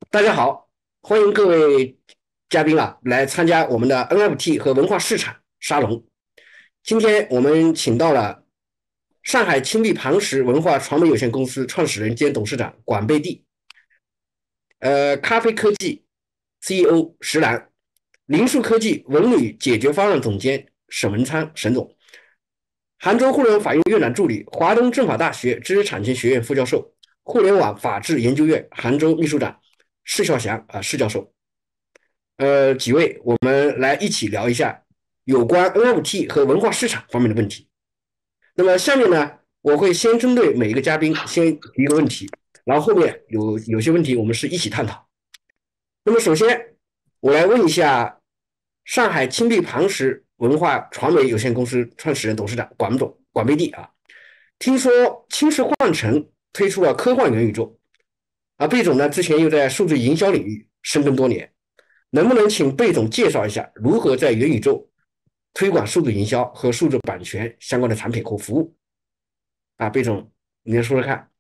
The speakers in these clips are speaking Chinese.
大家好，欢迎各位嘉宾来参加我们的 NFT 和文化市场沙龙。今天我们请到了上海青壁磐石文化传媒有限公司创始人兼董事长管贝蒂，咖啡科技 CEO 石楠，零数科技文旅解决方案总监沈文昌沈总，杭州互联网法院院长助理，华东政法大学知识产权学院副教授，互联网法治研究院杭州秘书长释孝祥释教授。几位，我们来一起聊一下有关 NFT 和文化市场方面的问题。那么下面呢，我会先针对每一个嘉宾先提一个问题，然后后面有些问题我们是一起探讨。那么首先，我来问一下上海青壁磐石文化传媒有限公司创始人、董事长管贝蒂听说青石幻城推出了科幻元宇宙，贝总呢之前又在数字营销领域深耕多年，能不能请贝总介绍一下如何在元宇宙推广数字营销和数字版权相关的产品和服务？贝总，你来说说看。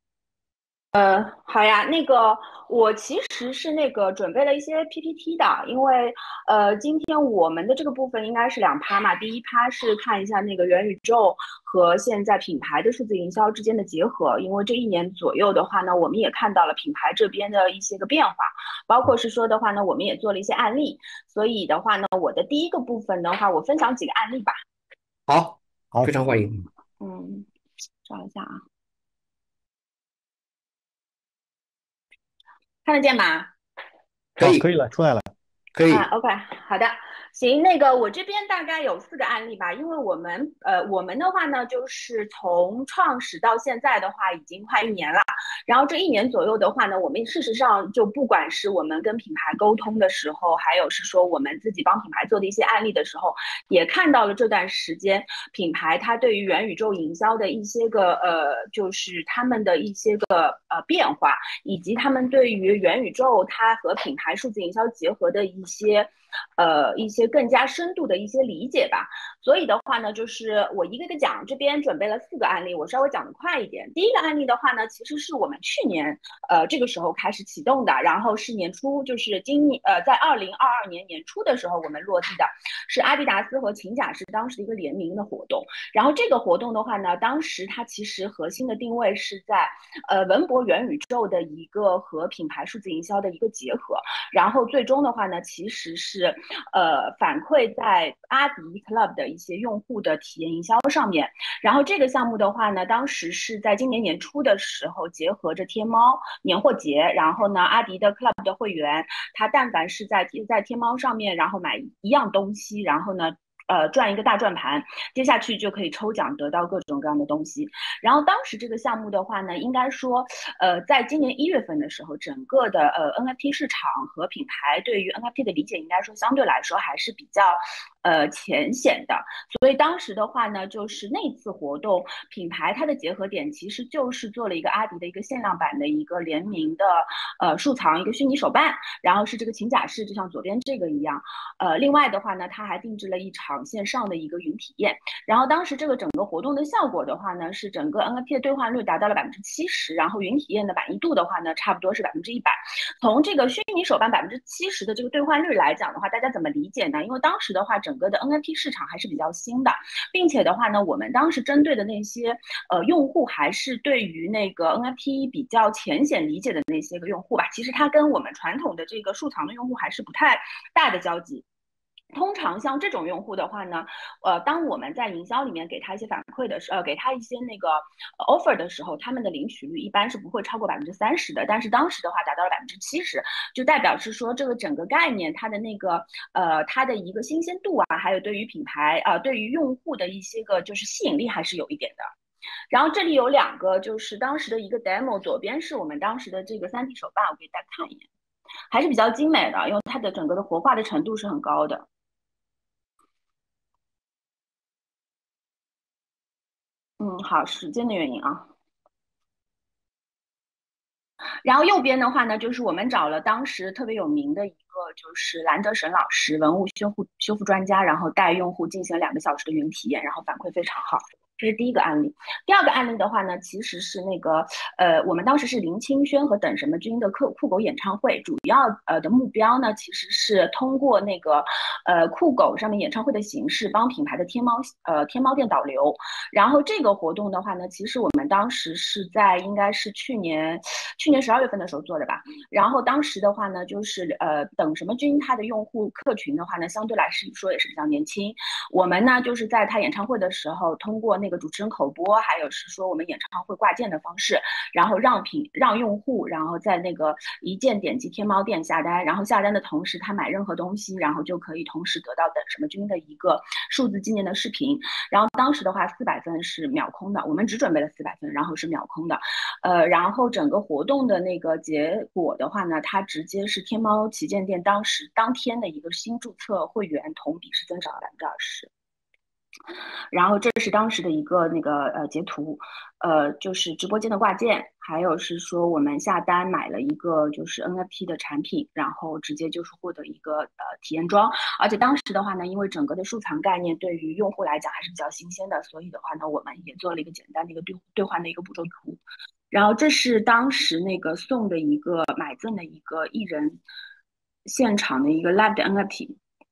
好呀，我其实是准备了一些 PPT 的，因为今天我们的这个部分应该是两趴嘛，第一趴是看一下那个元宇宙和现在品牌的数字营销之间的结合，因为这一年左右的话呢，我们也看到了品牌这边的一些个变化，包括是说的话呢，我们也做了一些案例，所以的话呢，我的第一个部分的话，我分享几个案例吧。 好，非好， 常欢迎。 嗯，找一下啊，看得见吗？ 可以， 可以了，出来了。 OK，好的，行，我这边大概有4个案例吧，因为我们的话呢，就是从创始到现在的话，已经快一年了。然后这一年左右的话呢，我们事实上就不管是我们跟品牌沟通的时候，还有是说我们自己帮品牌做的一些案例的时候，也看到了这段时间品牌它对于元宇宙营销的一些个就是他们的一些个变化，以及他们对于元宇宙它和品牌数字营销结合的一些更加深度的一些理解吧。所以的话呢，就是我一个个讲，这边准备了4个案例，我稍微讲的快一点。第一个案例的话呢，其实是我们去年这个时候开始启动的，然后是年初，就是在2022年年初的时候我们落地的，是阿迪达斯和秦甲是当时的一个联名的活动。然后这个活动的话呢，当时它其实核心的定位是在文博元宇宙的一个和品牌数字营销的一个结合，然后最终的话呢，其实是反馈在阿迪 Club 的一些用户的体验营销上面。然后这个项目的话呢，当时是在今年年初的时候，结合着天猫年货节，然后呢，阿迪的 Club 的会员，他但凡是在天猫上面，然后买一样东西，然后呢。赚一个大转盘，接下去就可以抽奖得到各种各样的东西。然后当时这个项目的话呢，应该说，在今年1月份的时候，整个的NFT 市场和品牌对于 NFT 的理解，应该说相对来说还是比较浅显的。所以当时的话呢，就是那次活动，品牌它的结合点其实就是做了一个阿迪的一个限量版的一个联名的收藏一个虚拟手办，然后是这个琴甲式，就像左边这个一样。另外的话呢，它还定制了一场线上的一个云体验。然后当时这个整个活动的效果的话呢，是整个 NFT 的兑换率达到了70%，然后云体验的满意度的话呢，差不多是100%。从这个虚拟手办70%的这个兑换率来讲的话，大家怎么理解呢？因为当时的话，整个的 NFT 市场还是比较新的，并且的话呢，我们当时针对的那些用户还是对于那个 NFT 比较浅显理解的那些个用户吧。其实它跟我们传统的这个收藏的用户还是不太大的交集。通常像这种用户的话呢，当我们在营销里面给他一些反馈的时候，给他一些offer 的时候，他们的领取率一般是不会超过30%的。但是当时的话达到了70%，就代表是说这个整个概念它的它的一个新鲜度啊，还有对于品牌对于用户的一些个就是吸引力还是有一点的。然后这里有两个，就是当时的一个 demo，左边是我们当时的这个3D 手办，我给大家看一眼，还是比较精美的，因为它的整个的活化的程度是很高的。好，时间的原因啊。然后右边的话呢，就是我们找了当时特别有名的一个，就是兰德神老师，文物修复专家，然后带用户进行2个小时的云体验，然后反馈非常好。 这是第一个案例。第二个案例的话呢，其实是那个我们当时是林清轩和等什么君的酷狗演唱会，主要的目标呢，其实是通过那个酷狗上面演唱会的形式，帮品牌的天猫店导流。然后这个活动的话呢，其实我们当时是在应该是去年12月份的时候做的吧。然后当时的话呢，就是等什么君它的用户客群的话呢，相对来说也是比较年轻。我们呢就是在他演唱会的时候，通过那个主持人口播，还有是说我们演唱会挂件的方式，然后让用户，然后在那个一键点击天猫店下单，然后下单的同时他买任何东西，然后就可以同时得到等什么君的一个数字纪念的视频。然后当时的话400份是秒空的，我们只准备了400份，然后是秒空的。然后整个活动的那个结果的话呢，它直接是天猫旗舰店当天的一个新注册会员同比是增长了20%。然后这是当时的一个那个截图，就是直播间的挂件，还有是说我们下单买了一个就是 NFT 的产品，然后直接就是获得一个体验装。而且当时的话呢，因为整个的收藏概念对于用户来讲还是比较新鲜的，所以的话呢，我们也做了一个简单的一个兑换的一个步骤图。然后这是当时那个送的一个买赠的一个艺人现场的一个 live 的 NFT。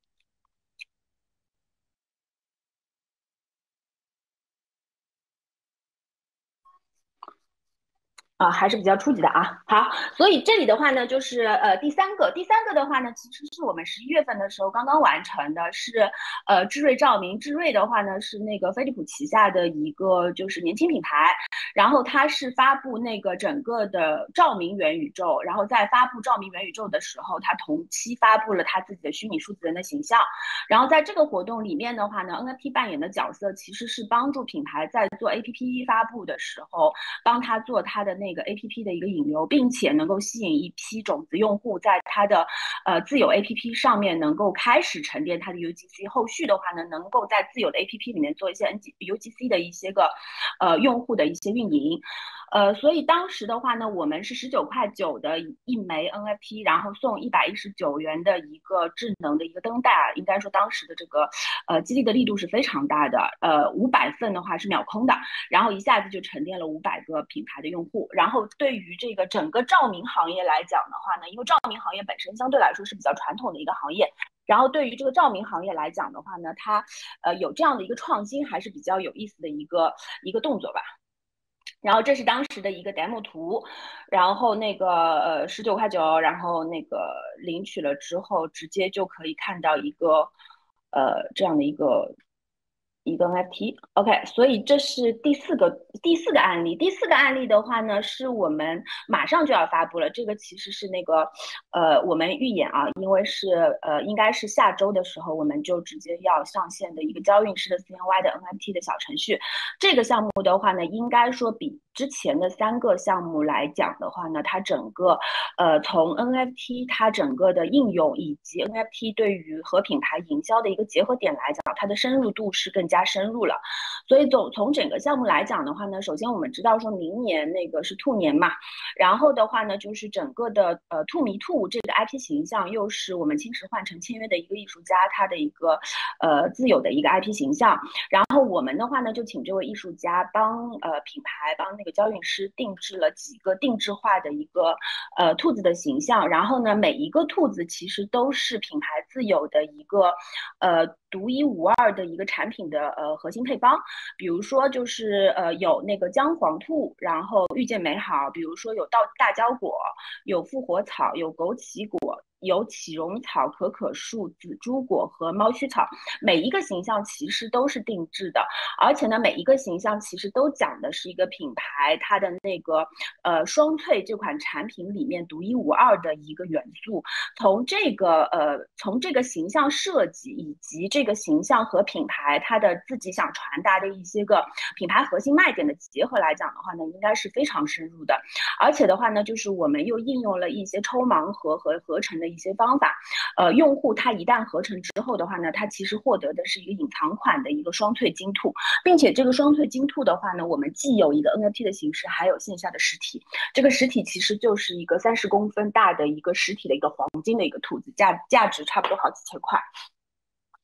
还是比较初级的啊。好，所以这里的话呢，就是第三个的话呢，其实是我们11月份的时候刚刚完成的，是智瑞照明。智瑞的话呢是那个飞利浦旗下的一个就是年轻品牌，然后它是发布那个整个的照明元宇宙，然后在发布照明元宇宙的时候，它同期发布了它自己的虚拟数字人的形象。然后在这个活动里面的话呢，NFT 扮演的角色其实是帮助品牌在做 APP 发布的时候，帮他做他的那个 APP 的一个引流，并且能够吸引一批种子用户在他的自有 APP 上面能够开始沉淀他的 UGC， 后续的话呢，能够在自有的 APP 里面做一些 UGC 的一些个用户的一些运营。所以当时的话呢，我们是19.9块的一枚 NFT，然后送119元的一个智能的一个灯带啊，应该说当时的这个激励的力度是非常大的。500份的话是秒空的，然后一下子就沉淀了500个品牌的用户。然后对于这个整个照明行业来讲的话呢，因为照明行业本身相对来说是比较传统的一个行业，然后对于这个照明行业来讲的话呢，它有这样的一个创新，还是比较有意思的一个动作吧。然后这是当时的一个 demo 图，然后那个19.9块，然后那个领取了之后，直接就可以看到一个这样的一个 NFT。OK，所以这是第四个案例。第四个案例的话呢，是我们马上就要发布了。这个其实是那个我们预演啊，因为是应该是下周的时候，我们就直接要上线的一个交运师的CNY 的 NFT 的小程序。这个项目的话呢，应该说比之前的3个项目来讲的话呢，它整个从 NFT 它整个的应用以及 NFT 对于和品牌营销的一个结合点来讲，它的深入度是更加深入了。所以从整个项目来讲的话呢，首先我们知道说明年那个是兔年嘛，然后的话呢，就是整个的兔迷兔这个 IP 形象又是我们青石换成签约的一个艺术家他的一个自有的一个 IP 形象。然后我们的话呢，就请这位艺术家帮品牌帮那个交运师定制了几个定制化的一个兔子的形象。然后呢，每一个兔子其实都是品牌自有的一个独一无二的一个产品的核心配方。比如说就是有那个姜黄兔，然后遇见美好，比如说有大蕉果，有复活草，有枸杞果，有启荣草、可可树、紫珠果和猫须草。每一个形象其实都是定制的，而且呢，每一个形象其实都讲的是一个品牌它的那个双萃这款产品里面独一无二的一个元素。从这个形象设计以及这个形象和品牌它的自己想传达的一些个品牌核心卖点的结合来讲的话呢，应该是非常深入的。而且的话呢，就是我们又应用了一些抽盲盒和合成的一些方法。用户他一旦合成之后的话呢，他其实获得的是一个隐藏款的一个双萃金兔，并且这个双萃金兔的话呢，我们既有一个 NFT 的形式，还有线下的实体。这个实体其实就是一个30公分大的一个实体的一个黄金的一个兔子，价值差不多好几千块。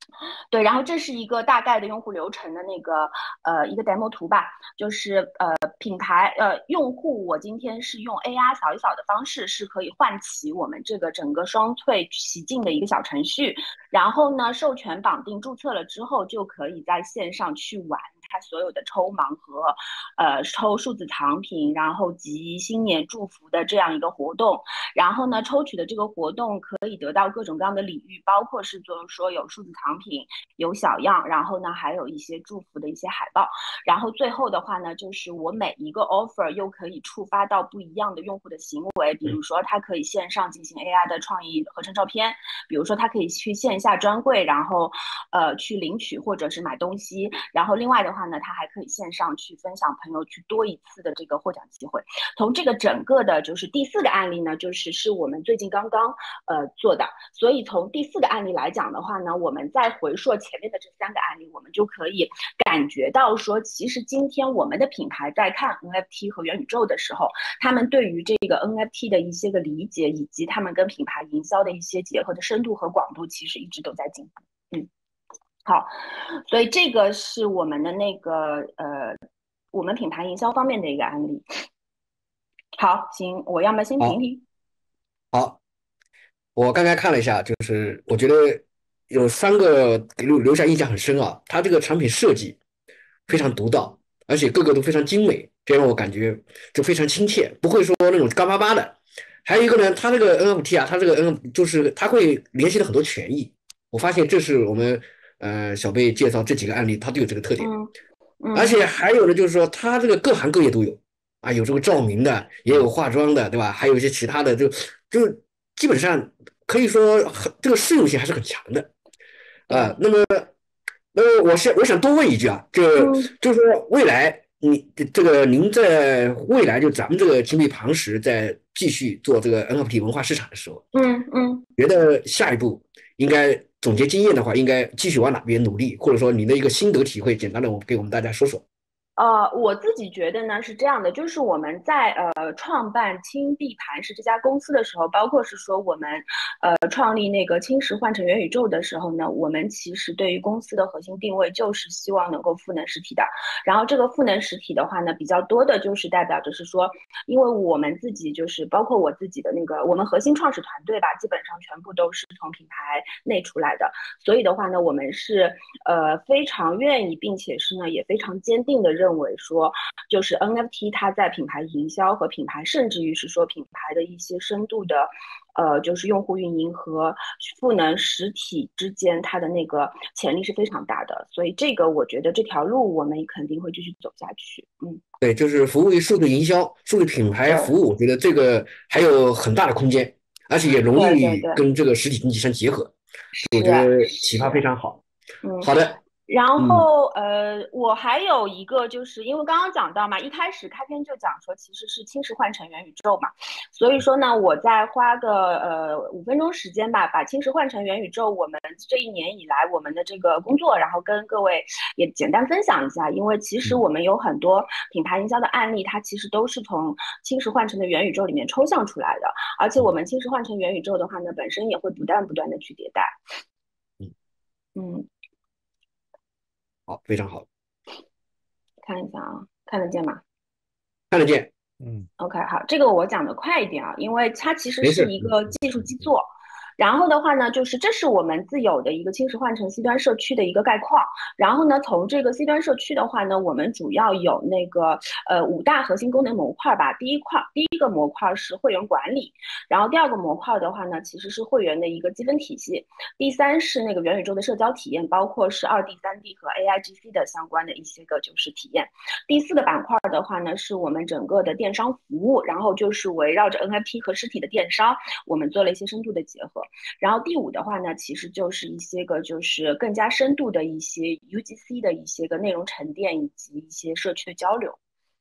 对，然后这是一个大概的用户流程的那个一个 demo 图吧，就是品牌用户，我今天是用 AR 扫一扫的方式，是可以唤起我们这个整个双萃洗净的一个小程序，然后呢授权绑定注册了之后，就可以在线上去玩它所有的抽盲盒，抽数字藏品，然后集新年祝福的这样一个活动。然后呢，抽取的这个活动可以得到各种各样的礼遇，包括是就是说有数字藏品，有小样，然后呢还有一些祝福的一些海报。然后最后的话呢，就是我每一个 offer 又可以触发到不一样的用户的行为，比如说他可以线上进行 AI 的创意合成照片，比如说他可以去线下专柜，然后去领取或者是买东西，然后另外的话呢，他还可以线上去分享朋友去多一次的这个获奖机会。从这个整个的就是第四个案例呢，是我们最近刚刚做的，所以从第四个案例来讲的话呢，我们再回溯前面的这三个案例，我们就可以感觉到说，其实今天我们的品牌在看 NFT 和元宇宙的时候，他们对于这个 NFT 的一些个理解，以及他们跟品牌营销的一些结合的深度和广度，其实一直都在进步。好，所以这个是我们的那个我们品牌营销方面的一个案例。好，行，我要么先评好， 评。 好，我刚才看了一下，就是我觉得有3个给留下印象很深啊。它这个产品设计非常独到，而且个个都非常精美，这让我感觉就非常亲切，不会说那种干巴巴的。还有一个呢，它这个 NFT 啊，它这个 就是它会联系到很多权益。我发现这是我们小贝介绍这几个案例，它都有这个特点。 嗯而嗯， 且还有的就是说，它这个各行各业都有啊，有这个照明的，也有化妆的，对吧？还有一些其他的，就基本上可以说这个适用性还是很强的啊。 对， 我想多问一句啊， 嗯就是说未来您在未来就咱们这个金碧庞石在继续做这个 NFT 文化市场的时候， 嗯。 觉得下一步应该总结经验的话，应该继续往哪边努力，或者说你的一个心得体会，简单的给我们大家说说。 我自己觉得呢是这样的，就是我们在创办青币盘石这家公司的时候，包括是说我们创立那个青石换成元宇宙的时候呢，我们其实对于公司的核心定位就是希望能够赋能实体的。然后这个赋能实体的话呢，比较多的就是代表着是说，因为我们自己就是包括我自己的那个我们核心创始团队吧，基本上全部都是从品牌内出来的，所以的话呢，我们是非常愿意，并且是呢也非常坚定的认为说，就是 NFT 它在品牌营销和品牌，甚至于是说品牌的一些深度的。就是用户运营和赋能实体之间，它的那个潜力是非常大的，所以这个我觉得这条路我们肯定会继续走下去。 对，就是服务于数字营销、数字品牌服对务，我觉得这个还有很大的空间，而且也容易对对对， 跟这个实体经济相结合。我是觉得启发非是， 常好。 嗯。 好的， 然嗯后我还有一个，就是因为刚刚讲到嘛，一开始开篇就讲说其实是轻石换成元宇宙嘛，所以说呢，我再花个5分钟时间吧，把轻石换成元宇宙我们这一年以来我们的这个工作，然后跟各位也简单分享一下，因为其实嗯， 我们有很多品牌营销的案例，它其实都是从轻石换成的元宇宙里面抽象出来的，而且我们轻石换成元宇宙的话呢，本身也会不断的去迭代， 嗯， 嗯， 好，非常好， 看一下啊，看得见吗？ 看得见。嗯， OK，好，这个我讲的快一点啊，因为它其实是没事。 一个技术基座。然后的话呢，就是这是我们自有的一个轻石换成 C 端社区的一个概况。然后呢，从这个 C 端社区的话呢，我们主要有那个5大核心功能模块吧。第一个模块是会员管理，然后第二个模块的话呢，其实是会员的一个积分体系。第三是那个元宇宙的社交体验，包括是2D、3D 和 AIGC 的相关的一些个就是体验。第四个板块的话呢，是我们整个的电商服务，然后就是围绕着 NFT 和实体的电商，我们做了一些深度的结合。然后第五的话呢，其实就是一些个就是更加深度的一些 UGC 的一些个内容沉淀以及一些社区的交流。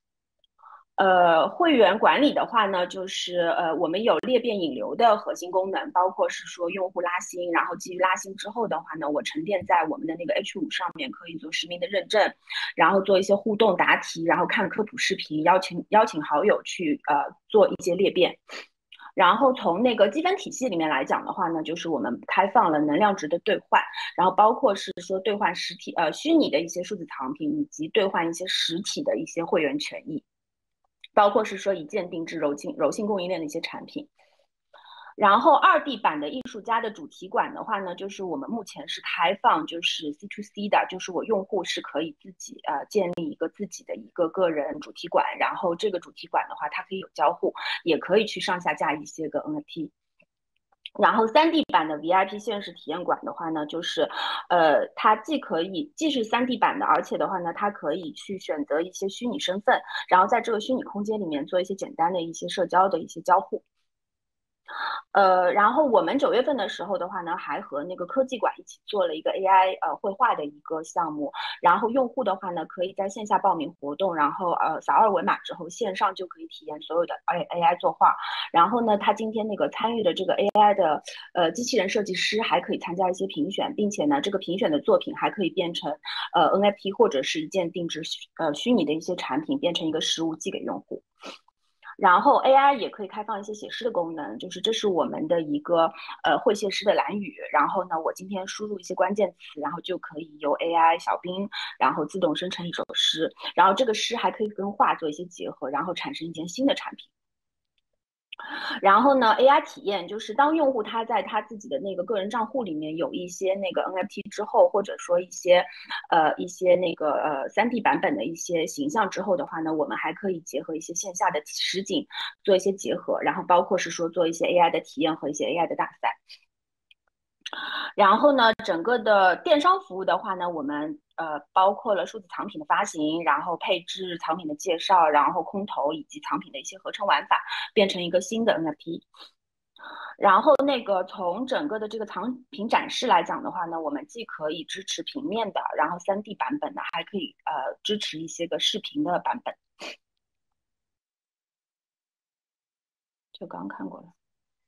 会员管理的话呢，就是我们有裂变引流的核心功能，包括是说用户拉新，然后基于拉新之后的话呢，我沉淀在我们的那个 H5上面，可以做实名的认证，然后做一些互动答题，然后看科普视频，邀请好友去做一些裂变。 然后从那个积分体系里面来讲的话呢，就是我们开放了能量值的兑换，然后包括是说兑换实体虚拟的一些数字藏品，以及兑换一些实体的一些会员权益，包括是说一键定制柔性供应链的一些产品。然后2D 版的艺术家的主题馆的话呢，就是我们目前是开放，就是 C to C 的，就是我用户是可以自己建立一个自己的一个个人主题馆，然后这个主题馆的话，它可以有交互，也可以去上下架一些个 NFT。然后3D 版的 VIP 现实体验馆的话呢，就是它既是3D 版的，而且的话呢，它可以去选择一些虚拟身份，然后在这个虚拟空间里面做一些简单的一些社交的一些交互。然后我们9月份的时候的话呢，还和那个科技馆一起做了一个 AI 绘画的一个项目。然后用户的话呢，可以在线下报名活动，然后扫2维码之后，线上就可以体验所有的 AI 作画。然后呢，他今天那个参与的这个 AI 的机器人设计师还可以参加一些评选，并且呢，这个评选的作品还可以变成NFT 或者是一键定制虚拟的一些产品，变成一个实物寄给用户。然后 AI 也可以开放一些写诗的功能，就是这是我们的一个会写诗的蓝语。然后呢，我今天输入一些关键词，然后就可以由 AI 小兵，然后自动生成一首诗。然后这个诗还可以跟画做一些结合，然后产生一件新的产品。然后呢，AI 体验就是当用户他在他自己的那个个人账户里面有一些那个 NFT 之后，或者说一些那个3D 版本的一些形象之后的话呢，我们还可以结合一些线下的实景做一些结合，然后包括是说做一些 AI 的体验和一些 AI 的大赛。然后呢，整个的电商服务的话呢，我们包括了数字藏品的发行，然后配置藏品的介绍，然后空投以及藏品的一些合成玩法，变成一个新的 NFT。然后那个从整个的这个藏品展示来讲的话呢，我们既可以支持平面的，然后3D 版本的，还可以支持一些个视频的版本。就刚看过了。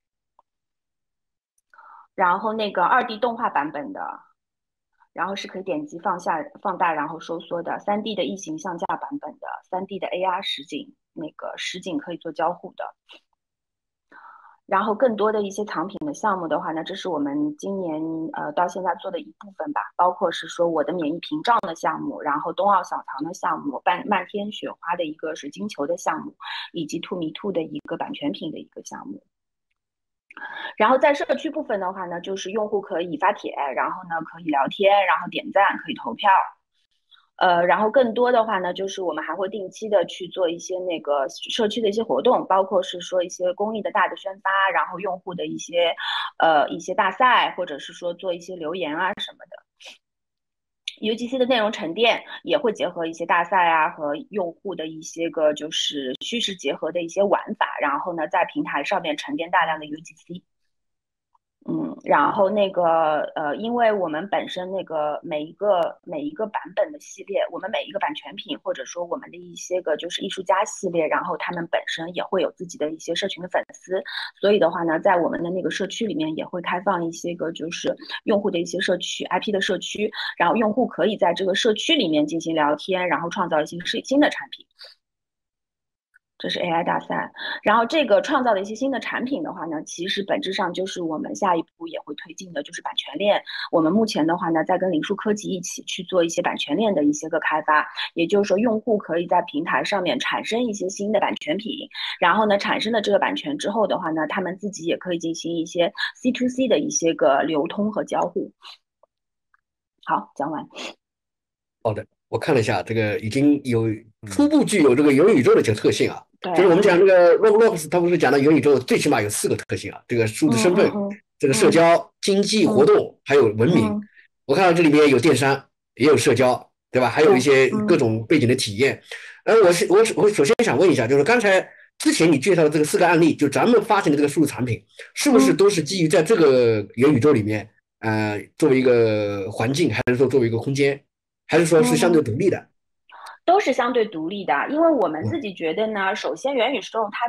然后那个2D 动画版本的，然后是可以点击放大，然后收缩的。3D 的异形象架版本的，3D 的 AR 实景，那个实景可以做交互的。然后更多的一些藏品的项目的话呢，这是我们今年到现在做的一部分吧，包括是说我的免疫屏障的项目，然后冬奥小藏的项目，漫天雪花的一个水晶球的项目，以及兔迷兔的一个版权品的一个项目。然后在社区部分的话呢，就是用户可以发帖，然后呢可以聊天，然后点赞，可以投票。然后更多的话呢，就是我们还会定期的去做一些那个社区的一些活动，包括是说一些公益的大的宣发，然后用户的一些大赛，或者是说做一些留言啊什么的。UGC 的内容沉淀也会结合一些大赛啊和用户的一些个就是虚实结合的一些玩法，然后呢在平台上面沉淀大量的 UGC。然后那个因为我们本身那个每一个版本的系列，我们每一个版权品或者说我们的一些个就是艺术家系列，然后他们本身也会有自己的一些社群的粉丝，所以的话呢，在我们的那个社区里面也会开放一些个就是用户的一些社区 IP 的社区，然后用户可以在这个社区里面进行聊天，然后创造一些新的产品。这是 AI 大赛，然后这个创造的一些新的产品的话呢，其实本质上就是我们下一步也会推进的，就是版权链。我们目前的话呢，在跟林树科技一起去做一些版权链的一些个开发，也就是说，用户可以在平台上面产生一些新的版权品，然后呢，产生了这个版权之后的话呢，他们自己也可以进行一些 C to C 的一些个流通和交互。好，讲完。 好的，我看了一下，这个已经有初步具有这个元宇宙的这个特性啊。 对， 就是我们讲这个 Roblox，它不是讲的元宇宙最起码有4个特性啊，这个数字身份、这个社交、经济活动，还有文明。我看到这里面有电商，也有社交，对吧？还有一些各种背景的体验。我首先想问一下，就是刚才之前你介绍的这个4个案例，就咱们发行的这个数字产品，是不是都是基于在这个元宇宙里面，作为一个环境，还是说作为一个空间？还是说是相对独立的？ 都是相对独立的，因为我们自己觉得呢，首先元宇宙它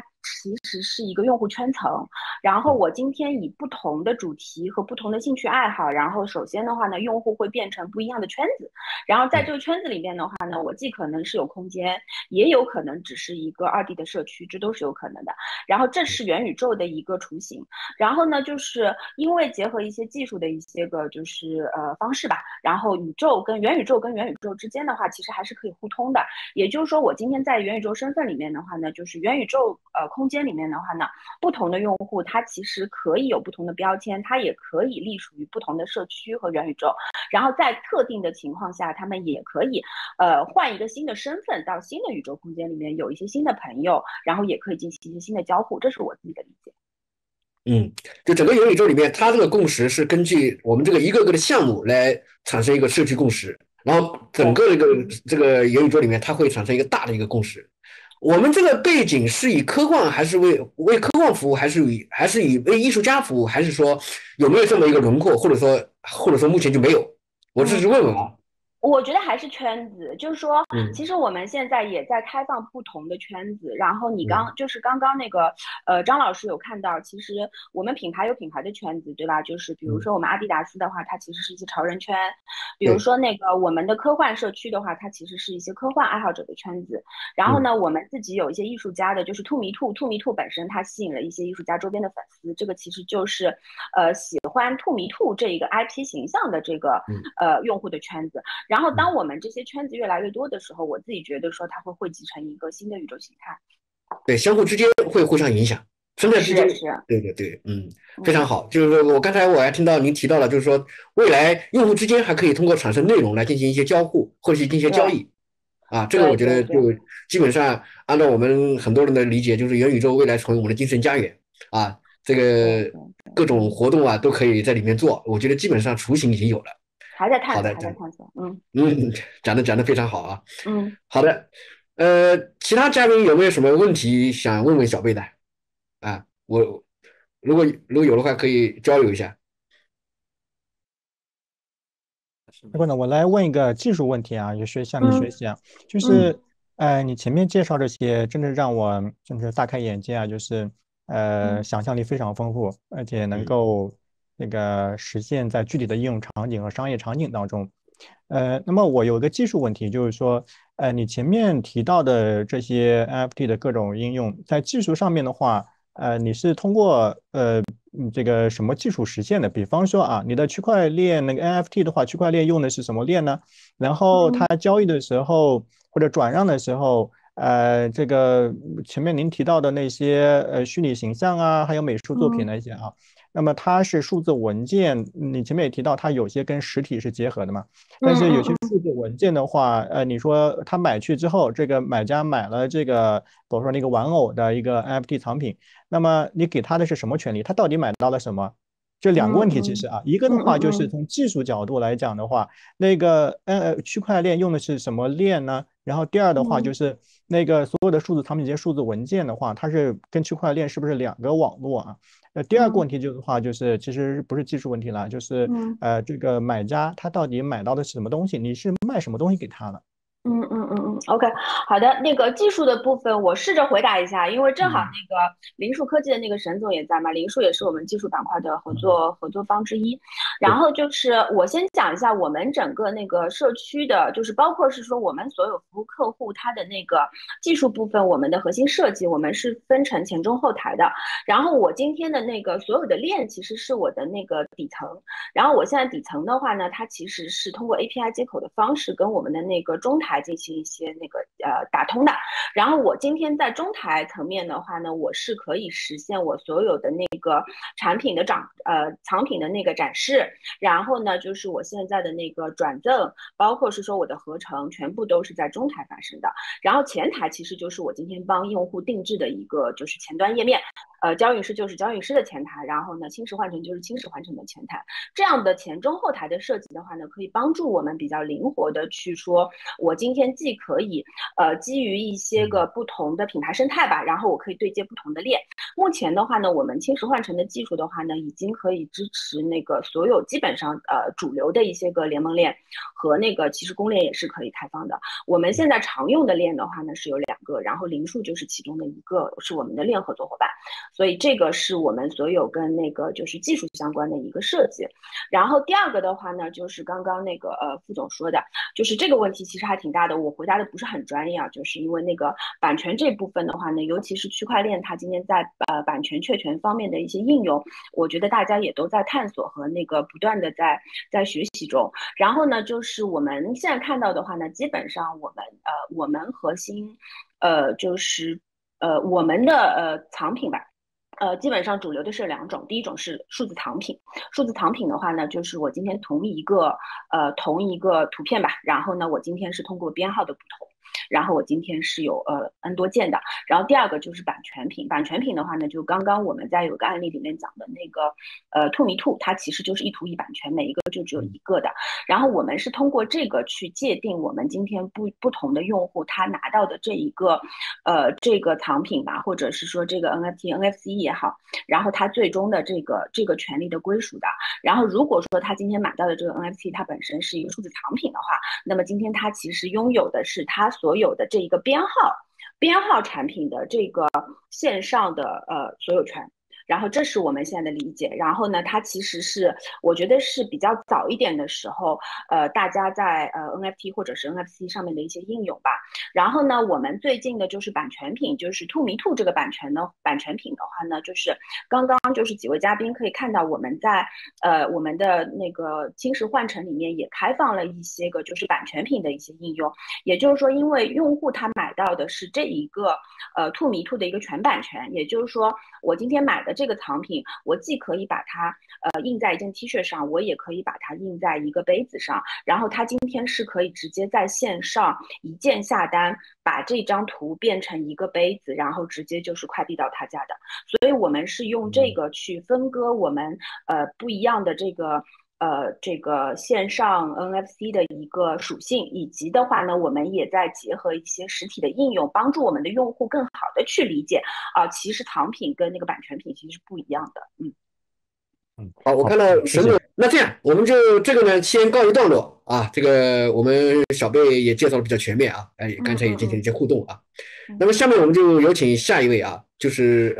其实是一个用户圈层。然后我今天以不同的主题和不同的兴趣爱好，然后首先的话呢，用户会变成不一样的圈子。然后在这个圈子里面的话呢，我既可能是有空间，也有可能只是一个2D 的社区，这都是有可能的。然后这是元宇宙的一个雏形。然后呢，就是因为结合一些技术的一些个就是方式吧，然后元宇宙跟元宇宙之间的话，其实还是可以互通的。也就是说，我今天在元宇宙身份里面的话呢，就是元宇宙空间里面的话呢，不同的用户他其实可以有不同的标签，他也可以隶属于不同的社区和元宇宙。然后在特定的情况下，他们也可以换一个新的身份到新的宇宙空间里面，有一些新的朋友，然后也可以进行一些新的交互。这是我自己的理解。 就整个元宇宙里面，它这个共识是根据我们这个一个个的项目来产生一个社区共识，然后整个这个元宇宙里面，它会产生一个大的一个共识。我们这个背景是以科幻还是为科幻服务，还是以为艺术家服务，还是说有没有这么一个轮廓，或者说目前就没有？我只是问问啊。 我觉得还是圈子，就是说， 嗯其实我们现在也在开放不同的圈子。然后你嗯就是刚刚那个，张老师有看到，其实我们品牌有品牌的圈子，对吧？就是比如嗯， 说我们阿迪达斯的话，它其实是一些潮人圈；比如对， 说那个我们的科幻社区的话，它其实是一些科幻爱好者的圈子。然后嗯呢，我们自己有一些艺术家的，就是兔迷兔本身它吸引了一些艺术家周边的粉丝，这个其实就是喜欢兔迷兔这一个 IP 形象的这个嗯用户的圈子。然后， 嗯， 当我们这些圈子越来越多的时候，我自己觉得说它会汇集成一个新的宇宙形态。 对，相互之间会互相影响，生态之间， 是是， 对对对，非常嗯， 好。就是说我刚才还听到您提到了，就是说未来用户之间还可以通过产生内容来进行一些交互，或者进行一些交对易啊。这个我觉得就对对对基本上按照我们很多人的理解，就是元宇宙未来成为我们的精神家园啊。这个对对对， 各种活动啊都可以在里面做，我觉得基本上雏形已经有了。 还在探索， 好的， 还在探索， 嗯，讲的非常好啊。 嗯。 好的，其他嘉宾有没有什么问题想问问小贝的啊？我如果有的话，可以交流一下。 要不呢，我来问一个技术问题啊，也是向你学嗯习啊，就嗯是你前面介绍这些，真的让我真是大开眼界啊，就是嗯想象力非常丰富，而且能嗯够那个实现在具体的应用场景和商业场景当中。那么我有一个技术问题，就是说，你前面提到的这些 NFT 的各种应用，在技术上面的话，你是通过这个什么技术实现的？比方说啊，你的区块链那个 NFT 的话，区块链用的是什么链呢？然后它嗯交易的时候或者转让的时候，这个前面您提到的那些虚拟形象啊，还有美术作品嗯那些啊，那么它是数字文件，你前面也提到它有些跟实体是结合的嘛？但是有些嗯数字文件的话，你说他买去之后，这个买家买了这个，比如说那个玩偶的一个 NFT 藏品，那么你给他的是什么权利？他到底买到了什么？这两个问题其嗯嗯实啊，一个的嗯话就是嗯从技术角度来讲的话，那个区块链用的是什么链呢？然后第二的话就嗯是那个所有的数字藏品这些数字文件的话，它是跟区块链是不是两个网络啊？第二个问嗯题就是的话，就是其实不是技术问题了，就是嗯这个买家他到底买到的是什么东西？你是卖什么东西给他了？ OK，好的，那个技术的部分我试着回答一下，因为正好那嗯个林树科技的那个沈总也在嘛，林树也是我们技术板块的合作方之一。然对， 后就是我先讲一下我们整个那个社区的，就是包括是说我们所有服务客户他的那个技术部分，我们的核心设计我们是分成前中后台的。然后我今天的那个所有的链其实是我的那个底层，然后我现在底层的话呢，它其实是通过 API 接口的方式跟我们的那个中台进行一些那个打通的。然后我今天在中台层面的话呢，我是可以实现我所有的那个产品的藏品的那个展示，然后呢就是我现在的那个转赠，包括是说我的合成，全部都是在中台发生的。然后前台其实就是我今天帮用户定制的一个就是前端页面，交易师就是交易师的前台，然后呢轻实换成就是轻实换成的前台。这样的前中后台的设计的话呢，可以帮助我们比较灵活的去说，我今天既可以基于一些个不同的品牌生态吧，然后我可以对接不同的链。目前的话呢，我们轻实换成的技术的话呢，已经可以支持那个所有有基本上主流的一些个联盟链和那个其实公链也是可以开放的。我们现在常用的链的话呢是有2个，然后灵数就是其中的一个，是我们的链合作伙伴，所以这个是我们所有跟那个就是技术相关的一个设计。然后第2个的话呢，就是刚刚那个副总说的，就是这个问题其实还挺大的，我回答的不是很专业啊，就是因为那个版权这部分的话呢，尤其是区块链它今天在版权确权方面的一些应用，我觉得大家也都在探索和那个不断的在学习中。然后呢，就是我们现在看到的话呢，基本上我们核心就是我们的藏品吧。基本上主流的是2种，第一种是数字藏品。数字藏品的话呢，就是我今天同一个图片吧，然后呢，我今天是通过编号的不同，然后我今天是有N 多件的。然后第2个就是版权品，版权品的话呢，就刚刚我们在有个案例里面讲的那个兔迷兔，它其实就是一图一版权，每一个就只有1个的。然后我们是通过这个去界定我们今天不同的用户他拿到的这个藏品吧，或者是说这个 NFT、NFC 也好，然后他最终的这个权利的归属的。然后如果说他今天买到的这个 NFT 它本身是一个数字藏品的话，那么今天他其实拥有的是他所有的这一个编号产品的这个线上的所有权。然后这是我们现在的理解。然后呢，它其实是我觉得是比较早一点的时候，大家在NFT 或者是 NFC 上面的一些应用吧。然后呢，我们最近的就是版权品，就是兔迷兔这个版权品的话呢，就是刚刚就是几位嘉宾可以看到，我们在我们的那个青石幻城里面也开放了一些个就是版权品的一些应用。也就是说，因为用户他买到的是这一个兔迷兔的一个全版权，也就是说，我今天买的这个藏品，我既可以把它印在一件 T 恤上，我也可以把它印在一个杯子上，然后它今天是可以直接在线上一键下单，把这张图变成一个杯子，然后直接就是快递到他家的。所以我们是用这个去分割我们不一样的这个线上 NFC 的一个属性，以及的话呢，我们也在结合一些实体的应用，帮助我们的用户更好的去理解其实藏品跟那个版权品其实是不一样的。 好，我看到沈总，那这样我们就这个呢先告一段落啊。这个我们小贝也介绍的比较全面啊，刚才也进行了一些互动啊。那么下面我们就有请下一位啊，就是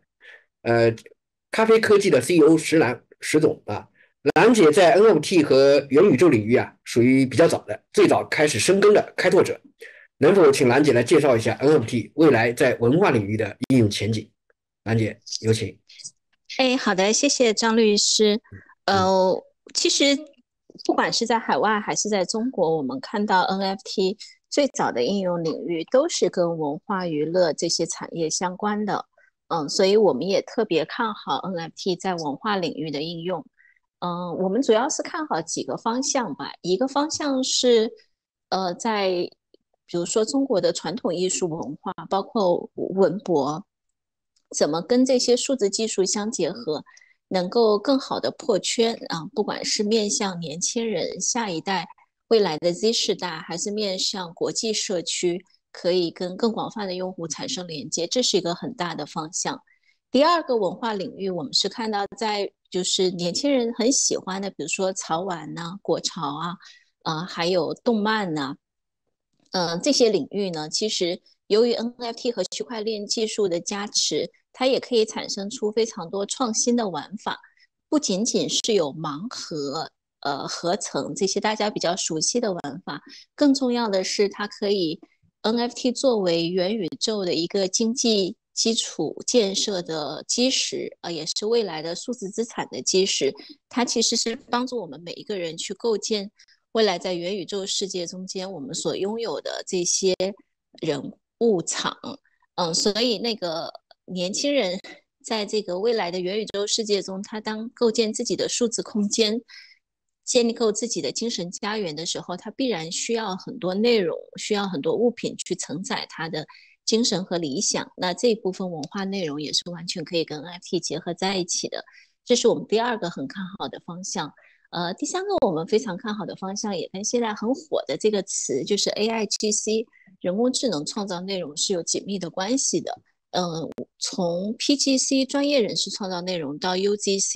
咖啡科技的 CEO 石总啊。兰姐在 NFT 和元宇宙领域啊，属于比较早的，最早开始深耕的开拓者。能否请兰姐来介绍一下 NFT 未来在文化领域的应用前景？兰姐，有请。 好的，谢谢张律师。其实不管是在海外还是在中国，我们看到 NFT 最早的应用领域都是跟文化娱乐这些产业相关的。所以我们也特别看好 NFT 在文化领域的应用。我们主要是看好几个方向吧。一个方向是，在比如说中国的传统艺术文化，包括文博，怎么跟这些数字技术相结合，能够更好的破圈啊？不管是面向年轻人、下一代、未来的 Z 世代，还是面向国际社区，可以跟更广泛的用户产生连接，这是一个很大的方向。第二个文化领域，我们是看到在就是年轻人很喜欢的，比如说潮玩呐、国潮啊，还有动漫呐，这些领域呢，其实由于 NFT 和区块链技术的加持，它也可以产生出非常多创新的玩法，不仅仅是有盲盒、合成这些大家比较熟悉的玩法，更重要的是它可以 NFT 作为元宇宙的一个经济基础建设的基石，也是未来的数字资产的基石。它其实是帮助我们每一个人去构建未来在元宇宙世界中间我们所拥有的这些人物场。所以那个年轻人在这个未来的元宇宙世界中，他当构建自己的数字空间，建构自己的精神家园的时候，他必然需要很多内容，需要很多物品去承载他的精神和理想。那这一部分文化内容也是完全可以跟 NFT 结合在一起的，这是我们第二个很看好的方向。第三个我们非常看好的方向，也跟现在很火的这个词，就是 AIGC 人工智能创造内容是有紧密的关系的。从 PGC 专业人士创造内容到 UGC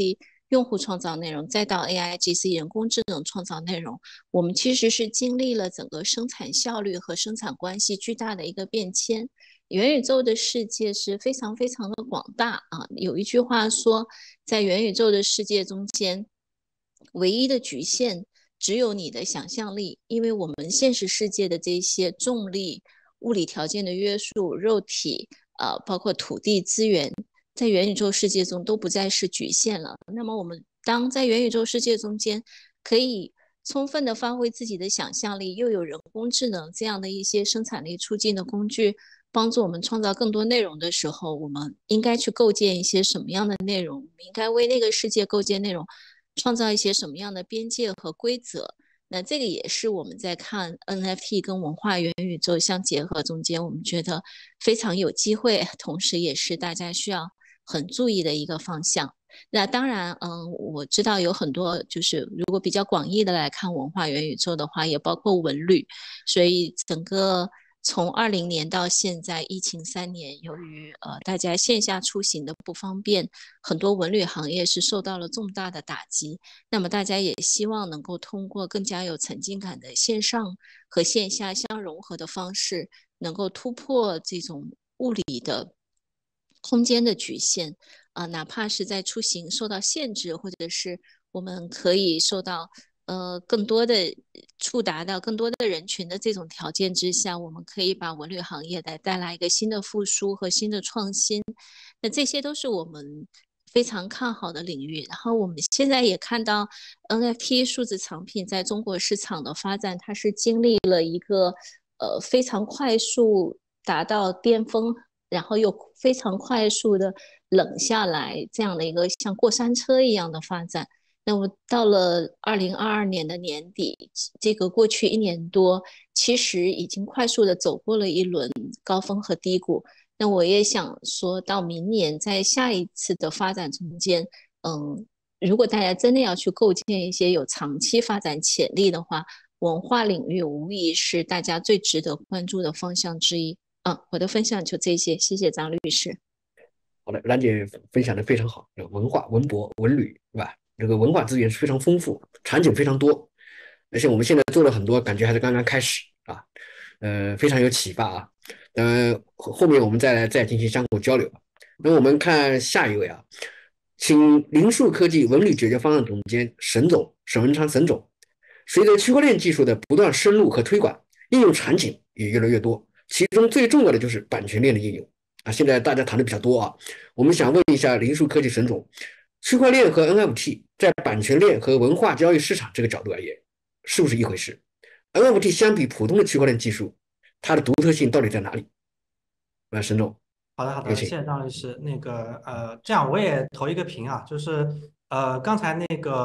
用户创造内容，再到 AIGC 人工智能创造内容，我们其实是经历了整个生产效率和生产关系巨大的一个变迁。元宇宙的世界是非常非常的广大啊，有一句话说，在元宇宙的世界中间，唯一的局限只有你的想象力，因为我们现实世界的这些重力、物理条件的约束、肉体，包括土地资源，在元宇宙世界中都不再是局限了。那么我们当在元宇宙世界中间可以充分的发挥自己的想象力，又有人工智能这样的一些生产力促进的工具，帮助我们创造更多内容的时候，我们应该去构建一些什么样的内容？我们应该为那个世界构建内容，创造一些什么样的边界和规则？那这个也是我们在看 NFT 跟文化元宇宙相结合中间，我们觉得非常有机会，同时也是大家需要很注意的一个方向。那当然，我知道有很多，就是如果比较广义的来看文化元宇宙的话，也包括文旅，所以整个从2020年到现在疫情3年，由于大家线下出行的不方便，很多文旅行业是受到了重大的打击。那么大家也希望能够通过更加有沉浸感的线上和线下相融合的方式，能够突破这种物理的空间的局限哪怕是在出行受到限制，或者是我们可以受到更多的触达到更多的人群的这种条件之下，我们可以把文旅行业带来一个新的复苏和新的创新。那这些都是我们非常看好的领域。然后我们现在也看到 NFT 数字藏品在中国市场的发展，它是经历了一个非常快速达到巅峰，然后又非常快速的冷下来，这样的一个像过山车一样的发展。那么到了2022年的年底，这个过去1年多，其实已经快速的走过了一轮高峰和低谷。那我也想说到明年，在下一次的发展中间，如果大家真的要去构建一些有长期发展潜力的话，文化领域无疑是大家最值得关注的方向之一。我的分享就这些，谢谢张律师。 好的，兰姐分享的非常好，文化、文博、文旅，是吧？这个文化资源是非常丰富，场景非常多，而且我们现在做了很多，感觉还是刚刚开始啊，非常有启发啊。后面我们再进行相互交流。那我们看下一位啊，请林树科技文旅解决方案总监沈文昌沈总。随着区块链技术的不断深入和推广，应用场景也越来越多，其中最重要的就是版权链的应用啊。现在大家谈的比较多啊，我们想问一下林树科技沈总，区块链和 NFT 在版权链和文化交易市场这个角度而言，是不是一回事 ？NFT 相比普通的区块链技术，它的独特性到底在哪里？沈总， 好的，好的，谢谢张律师。这样我也投一个评啊，就是刚才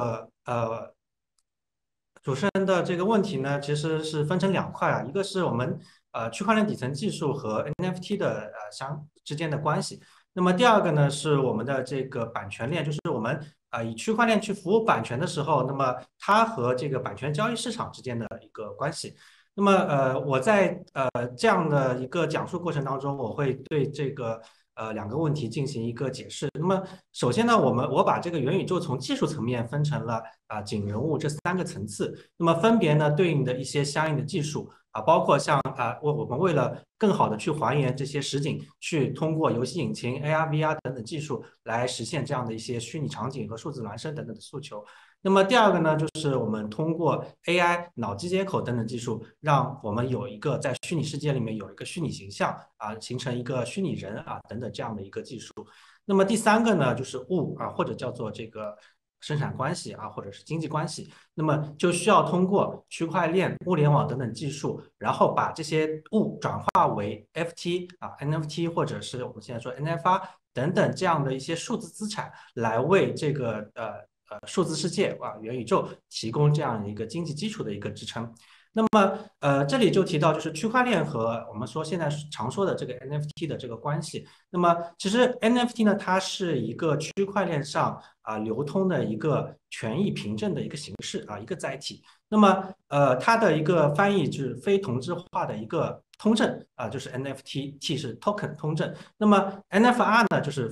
主持人的这个问题呢，其实是分成2块啊，一个是我们区块链底层技术和 NFT 的之间的关系。那么第二个呢，是我们的这个版权链，就是我们以区块链去服务版权的时候，那么它和这个版权交易市场之间的一个关系。那么我在这样的一个讲述过程当中，我会对这个2个问题进行一个解释。那么首先呢，我把这个元宇宙从技术层面分成了景人物这3个层次，那么分别呢对应的一些相应的技术包括像我们为了更好的去还原这些实景，去通过游戏引擎、AR、VR 等等技术来实现这样的一些虚拟场景和数字孪生等等的诉求。那么第二个呢，就是我们通过 AI 脑机接口等等技术，让我们有一个在虚拟世界里面有一个虚拟形象形成一个虚拟人等等这样的一个技术。那么第3个呢，就是物或者叫做这个生产关系或者是经济关系，那么就需要通过区块链、物联网等等技术，然后把这些物转化为 NFT NFT 或者是我们现在说 NFR 等等这样的一些数字资产，来为这个数字世界元宇宙提供这样一个经济基础的一个支撑。那么这里就提到就是区块链和我们说现在常说的这个 NFT 的这个关系。那么其实 NFT 呢，它是一个区块链上流通的一个权益凭证的一个形式一个载体。那么它的一个翻译就是非同质化的一个通证就是 NFT，T 是 token 通证。那么 NFR 呢就是非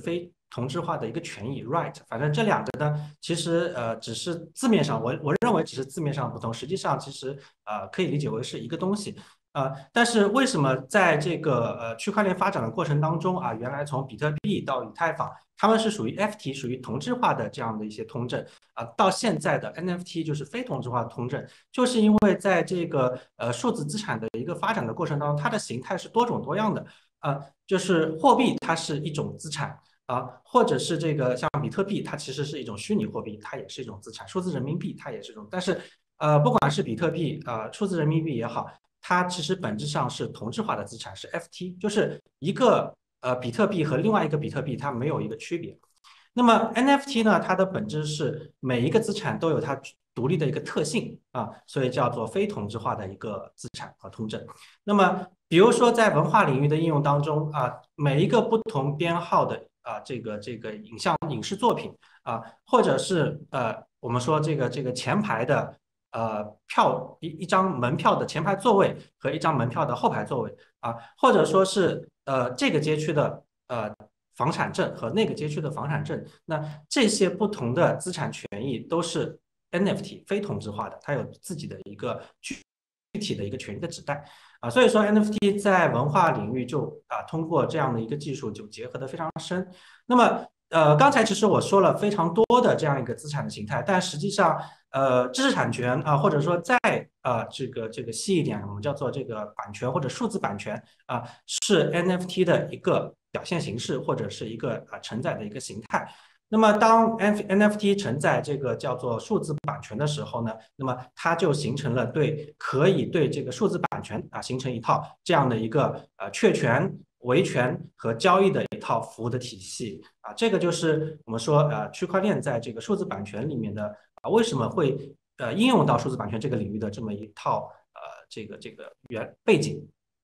同质化的一个权益 right。反正这两个呢，其实只是字面上，我认为只是字面上不同，实际上其实可以理解为是一个东西。但是为什么在这个区块链发展的过程当中啊，原来从比特币到以太坊，他们是属于 FT 属于同质化的这样的一些通证啊，到现在的 NFT 就是非同质化的通证，就是因为在这个数字资产的一个发展的过程当中，它的形态是多种多样的就是货币它是一种资产。或者是这个像比特币，它其实是一种虚拟货币，它也是一种资产。数字人民币它也是一种，但是不管是比特币数字人民币也好，它其实本质上是同质化的资产，是 FT， 就是一个比特币和另外一个比特币它没有一个区别。那么 NFT 呢，它的本质是每一个资产都有它独立的一个特性所以叫做非同质化的一个资产和通证。那么比如说在文化领域的应用当中每一个不同编号的这个影视作品或者是我们说这个前排的一张门票的前排座位和一张门票的后排座位或者说是这个街区的房产证和那个街区的房产证，那这些不同的资产权益都是 NFT 非同质化的，它有自己的一个具体的一个权益的指代所以说 NFT 在文化领域就通过这样的一个技术就结合得非常深。那么刚才其实我说了非常多的这样一个资产的形态，但实际上知识产权或者说再这个细一点，我们叫做这个版权或者数字版权是 NFT 的一个表现形式或者是一个承载的一个形态。那么当 NFT 承载这个叫做数字版权的时候呢，那么它就形成了可以对这个数字版权形成一套这样的一个确权、维权和交易的一套服务的体系这个就是我们说区块链在这个数字版权里面的为什么会应用到数字版权这个领域的这么一套这个背景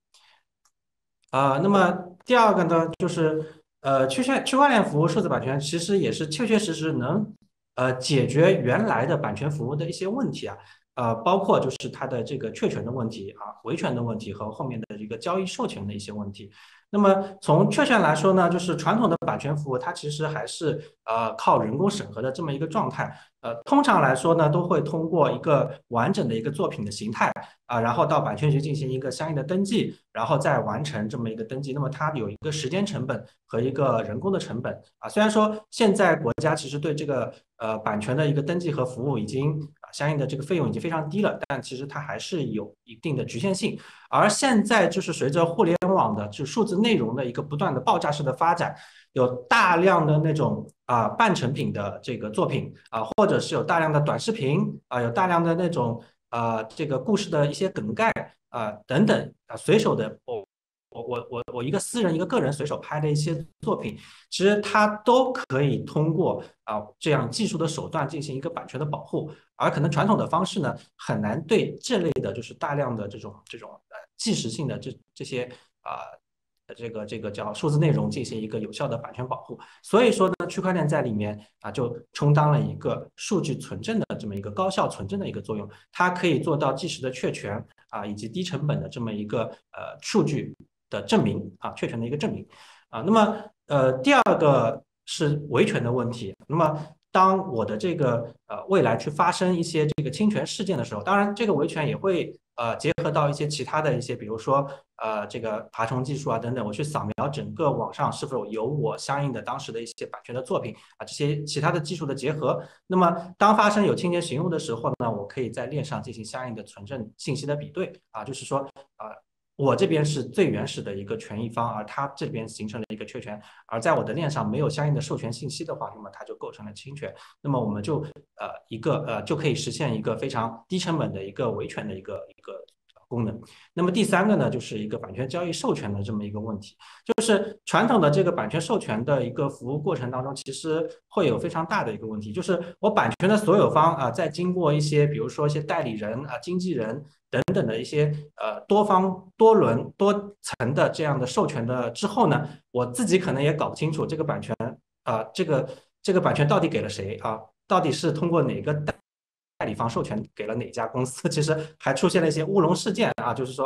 那么第二个呢，就是区块链服务数字版权其实也是确确实实能解决原来的版权服务的一些问题包括就是它的这个确权的问题维权的问题和后面的一个交易授权的一些问题。那么从确权来说呢，就是传统的版权服务它其实还是靠人工审核的这么一个状态。通常来说呢，都会通过一个完整的一个作品的形态然后到版权局进行一个相应的登记，然后再完成这么一个登记。那么它有一个时间成本和一个人工的成本虽然说现在国家其实对这个版权的一个登记和服务已经相应的这个费用已经非常低了，但其实它还是有一定的局限性。而现在就是随着互联网的就数字内容的一个不断的爆炸式的发展，有大量的那种半成品的这个作品或者是有大量的短视频有大量的那种这个故事的一些梗概等等随手的我一个私人一个个人随手拍的一些作品，其实它都可以通过这样技术的手段进行一个版权的保护，而可能传统的方式呢很难对这类的就是大量的这种即时性的这些这个叫数字内容进行一个有效的版权保护。所以说呢，区块链在里面就充当了一个数据存证的这么一个高效存证的一个作用，它可以做到即时的确权以及低成本的这么一个数据的证明确权的一个证明那么第二个是维权的问题。那么当我的这个未来去发生一些这个侵权事件的时候，当然这个维权也会结合到一些其他的一些，比如说这个爬虫技术等等，我去扫描整个网上是否有我相应的当时的一些版权的作品这些其他的技术的结合。那么当发生有侵权行为的时候呢，我可以在链上进行相应的存证信息的比对就是说我这边是最原始的一个权益方，而它这边形成了一个确权，而在我的链上没有相应的授权信息的话，那么它就构成了侵权。那么我们就就可以实现一个非常低成本的一个维权的一个功能。那么第三个呢，就是一个版权交易授权的这么一个问题，就是传统的这个版权授权的一个服务过程当中，其实会有非常大的一个问题，就是我版权的所有方在经过一些比如说一些代理人经纪人等等的一些多方多轮多层的这样的授权的之后呢，我自己可能也搞不清楚这个版权这个版权到底给了谁到底是通过哪个代理方授权给了哪家公司，其实还出现了一些乌龙事件就是说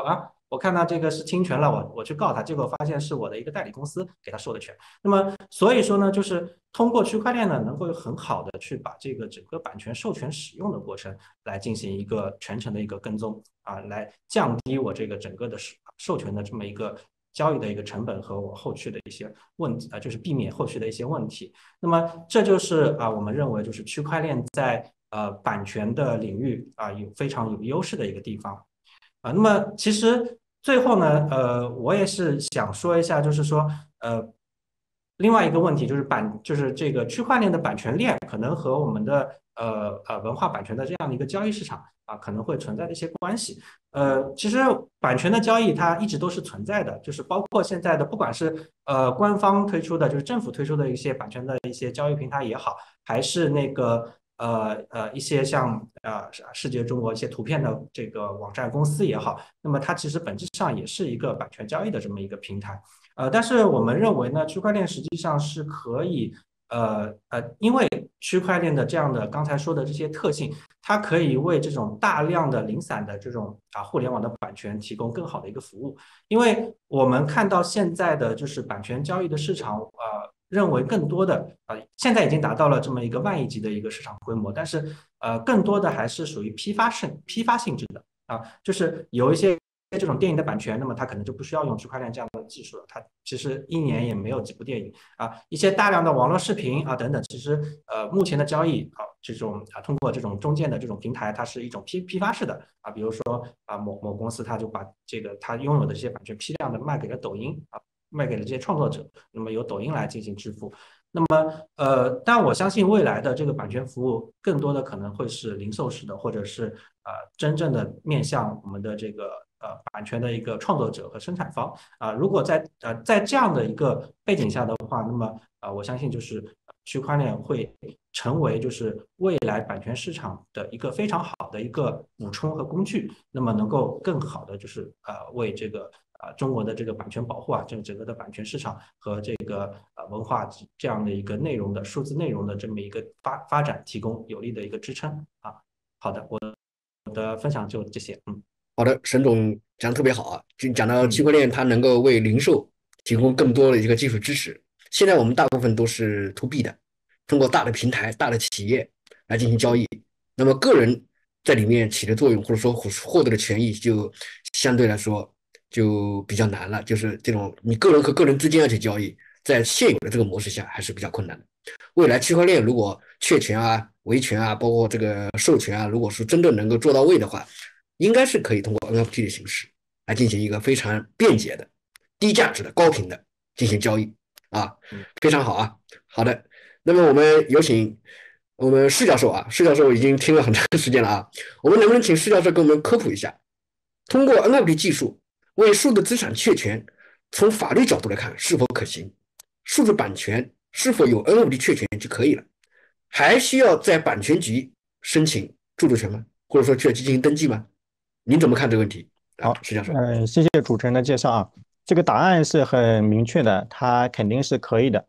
我看到这个是侵权了，我去告他，结果发现是我的一个代理公司给他授的权。那么所以说呢，就是通过区块链呢，能够很好的去把这个整个版权授权使用的过程来进行一个全程的一个跟踪啊，来降低我这个整个的授权的这么一个交易的一个成本和我后续的一些问题就是避免后续的一些问题。那么这就是我们认为就是区块链在版权的领域非常有优势的一个地方那么其实最后呢，我也是想说一下，就是说另外一个问题就是这个区块链的版权链可能和我们的文化版权的这样的一个交易市场可能会存在的一些关系。其实版权的交易它一直都是存在的，就是包括现在的不管是官方推出的，就是政府推出的一些版权的一些交易平台也好，还是那个一些像世界中国一些图片的这个网站公司也好，那么它其实本质上也是一个版权交易的这么一个平台。但是我们认为呢，区块链实际上是可以，因为区块链的这样的刚才说的这些特性，它可以为这种大量的零散的这种互联网的版权提供更好的一个服务。因为我们看到现在的就是版权交易的市场，认为更多的现在已经达到了这么一个万亿级的一个市场规模，但是更多的还是属于批发性质的就是有一些这种电影的版权，那么它可能就不需要用区块链这样的技术了。它其实一年也没有几部电影一些大量的网络视频等等，其实目前的交易这种通过这种中间的这种平台，它是一种批发式的比如说某公司它就把这个它拥有的这些版权批量的卖给了抖音卖给了这些创作者，那么由抖音来进行支付。那么但我相信未来的这个版权服务更多的可能会是零售式的，或者是真正的面向我们的这个版权的一个创作者和生产方如果在这样的一个背景下的话，那么我相信就是区块链会成为就是未来版权市场的一个非常好的一个补充和工具，那么能够更好的就是为这个中国的这个版权保护整个的版权市场和这个文化这样的一个内容的数字内容的这么一个发展提供有力的一个支撑好的，我的分享就这些好的，沈总讲的特别好就讲到区块链它能够为零售提供更多的一个技术支持。现在我们大部分都是 to B 的，通过大的平台、大的企业来进行交易，那么个人在里面起的作用或者说获得的权益就相对来说就比较难了，就是这种你个人和个人之间要去交易，在现有的这个模式下还是比较困难的。未来区块链如果确权维权包括这个授权如果是真正能够做到位的话，应该是可以通过 NFT 的形式来进行一个非常便捷的、低价值的、高频的进行交易非常好好的，那么我们有请我们施教授施教授已经听了很长时间了我们能不能请施教授给我们科普一下，通过 NFT 技术为数字资产确权，从法律角度来看是否可行？数字版权是否有 NFT 确权就可以了？还需要在版权局申请著作权吗？或者说去进行登记吗？您怎么看这个问题？ 好， 施教授。 谢谢主持人的介绍这个答案是很明确的，它肯定是可以的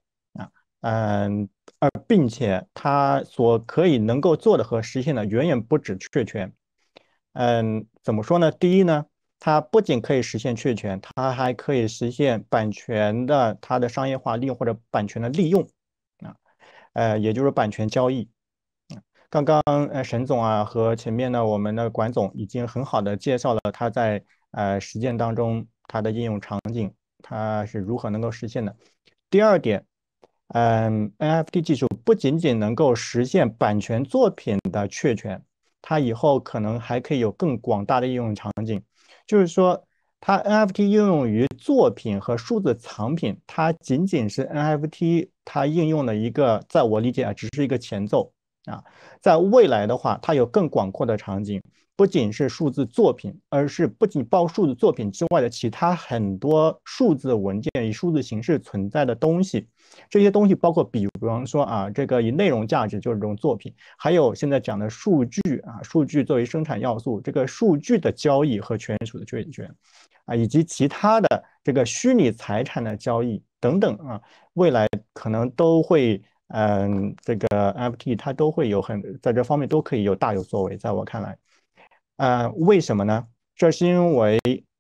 并且它所可以能够做的和实现的远远不止确权。怎么说呢？第一呢，它不仅可以实现确权，它还可以实现版权的它的商业化利用或者版权的利用也就是版权交易。刚刚沈总和前面呢我们的管总已经很好的介绍了它在实践当中它的应用场景，它是如何能够实现的。第二点NFT 技术不仅仅能够实现版权作品的确权，它以后可能还可以有更广大的应用场景。就是说它 NFT 应用于作品和数字藏品，它仅仅是 NFT 它应用的一个，在我理解只是一个前奏在未来的话，它有更广阔的场景，不仅是数字作品，而是不仅包括数字作品之外的其他很多数字文件以数字形式存在的东西。这些东西包括比方说这个以内容价值就是这种作品，还有现在讲的数据数据作为生产要素，这个数据的交易和权属的确权以及其他的这个虚拟财产的交易等等未来可能都会这个 NFT 它都会有在这方面都可以大有作为，在我看来为什么呢？这是因为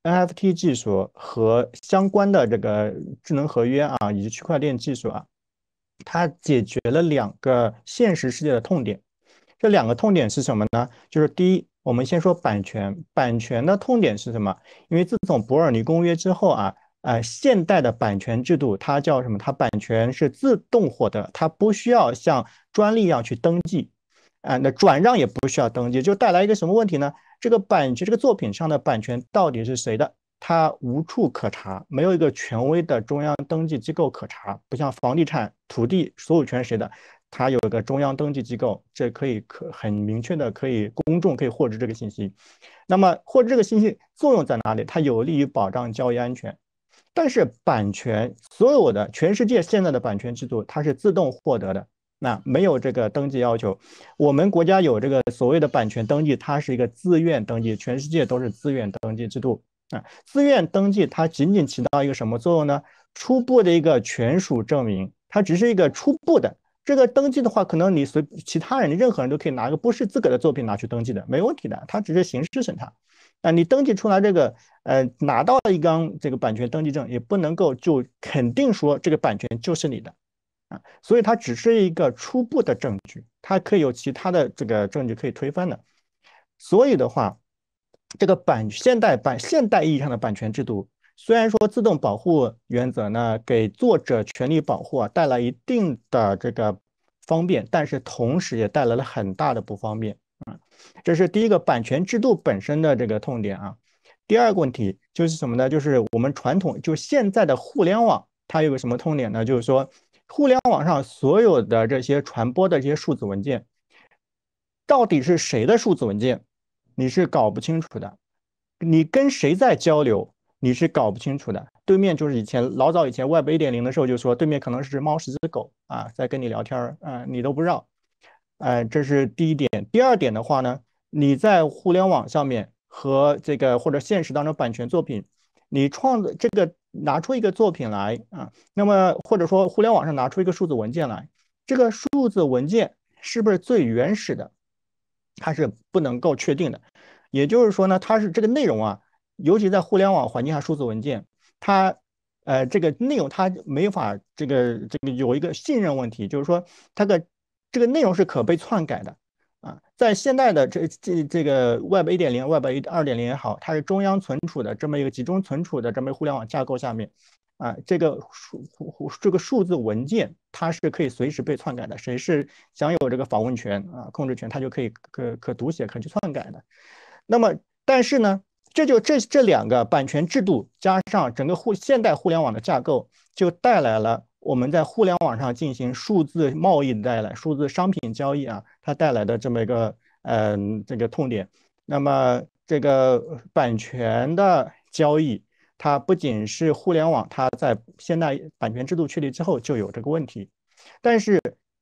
NFT 技术和相关的这个智能合约啊，以及区块链技术啊，它解决了2个现实世界的痛点。这2个痛点是什么呢？就是第一，我们先说版权，版权的痛点是什么？因为自从伯尔尼公约之后啊，现代的版权制度它叫什么？它版权是自动获得，它不需要像专利一样去登记，那转让也不需要登记，就带来一个什么问题呢？这个版权，这个作品上的版权到底是谁的？它无处可查，没有一个权威的中央登记机构可查，不像房地产、土地所有权谁的，它有一个中央登记机构，这可很明确的公众可以获知这个信息。那么获知这个信息作用在哪里？它有利于保障交易安全。但是版权所有的全世界现在的版权制度，它是自动获得的，那没有这个登记要求。我们国家有这个所谓的版权登记，它是一个自愿登记，全世界都是自愿登记制度啊。自愿登记它仅仅起到一个什么作用呢？初步的一个权属证明，它只是一个初步的。这个登记的话，可能你其他人任何人都可以拿一个不是自个的作品拿去登记的，没问题的，它只是形式审查。你登记出来这个，拿到了一张这个版权登记证，也不能够就肯定说这个版权就是你的，所以它只是一个初步的证据，它可以有其他的这个证据可以推翻的。所以的话，这个现代意义上的版权制度，虽然说自动保护原则呢，给作者权利保护带来一定的这个方便，但是同时也带来了很大的不方便。这是第一个版权制度本身的这个痛点啊。第二个问题就是什么呢？就是我们就现在的互联网，它有个什么痛点呢？就是说，互联网上所有的这些传播的这些数字文件，到底是谁的数字文件，你是搞不清楚的。你跟谁在交流，你是搞不清楚的。对面就是老早以前 Web 1.0的时候就说，对面可能是只猫是只狗啊，在跟你聊天你都不知道。这是第一点。第二点的话呢，你在互联网上面和这个或者现实当中版权作品，你拿出一个作品来啊，那么或者说互联网上拿出一个数字文件来，这个数字文件是不是最原始的，它是不能够确定的。也就是说呢，它是这个内容啊，尤其在互联网环境下，数字文件它这个内容它没法这个有一个信任问题，就是说这个内容是可被篡改的啊。在现在的这个 Web 1.0、Web 2.0也好，它是中央存储的这么一个集中存储的这么一个互联网架构下面啊，这个数字文件它是可以随时被篡改的，谁是享有这个访问权啊、控制权，它就可以可读写、可去篡改的。那么，但是呢，这2个版权制度加上整个现代互联网的架构，就带来了我们在互联网上进行数字贸易数字商品交易啊，它带来的这么一个这个痛点。那么这个版权的交易，它不仅是互联网，它在现代版权制度确立之后就有这个问题，但是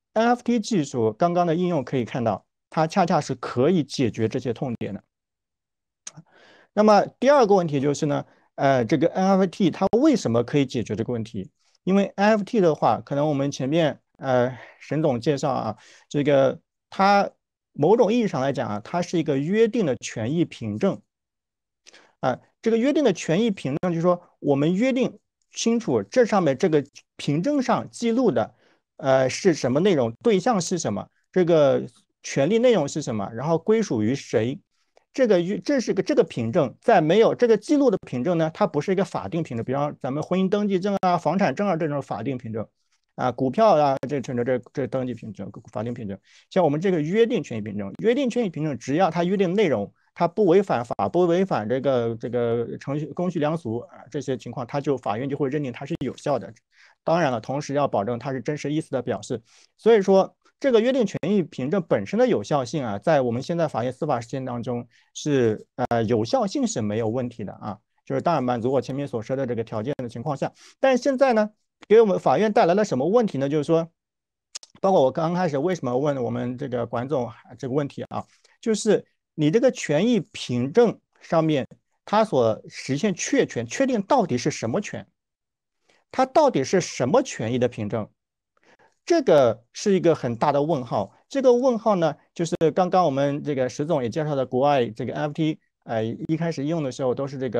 NFT 技术刚刚的应用可以看到，它恰恰是可以解决这些痛点的。那么第二个问题就是呢，这个 NFT 它为什么可以解决这个问题？因为 NFT 的话，可能我们前面沈总介绍啊，这个它某种意义上来讲啊，它是一个约定的权益凭证这个约定的权益凭证就是说，我们约定清楚这上面这个凭证上记录的是什么内容，对象是什么，这个权利内容是什么，然后归属于谁。这个凭证，在没有这个记录的凭证呢，它不是一个法定凭证，比方咱们婚姻登记证啊、房产证啊这种法定凭证股票啊这登记凭证、法定凭证。像我们这个约定权益凭证，只要它约定内容，它不违反法，不违反这个公序良俗这些情况，法院就会认定它是有效的。当然了，同时要保证它是真实意思的表示。所以说，这个约定权益凭证本身的有效性在我们现在法院司法实践当中是有效性是没有问题的就是当然满足我前面所说的这个条件的情况下，但现在呢，给我们法院带来了什么问题呢？就是说，包括我刚开始为什么问我们这个管总这个问题就是你这个权益凭证上面它所实现确定到底是什么权，它到底是什么权益的凭证？这个是一个很大的问号。这个问号呢，就是刚刚我们这个石总也介绍的，国外这个 NFT，一开始用的时候都是这个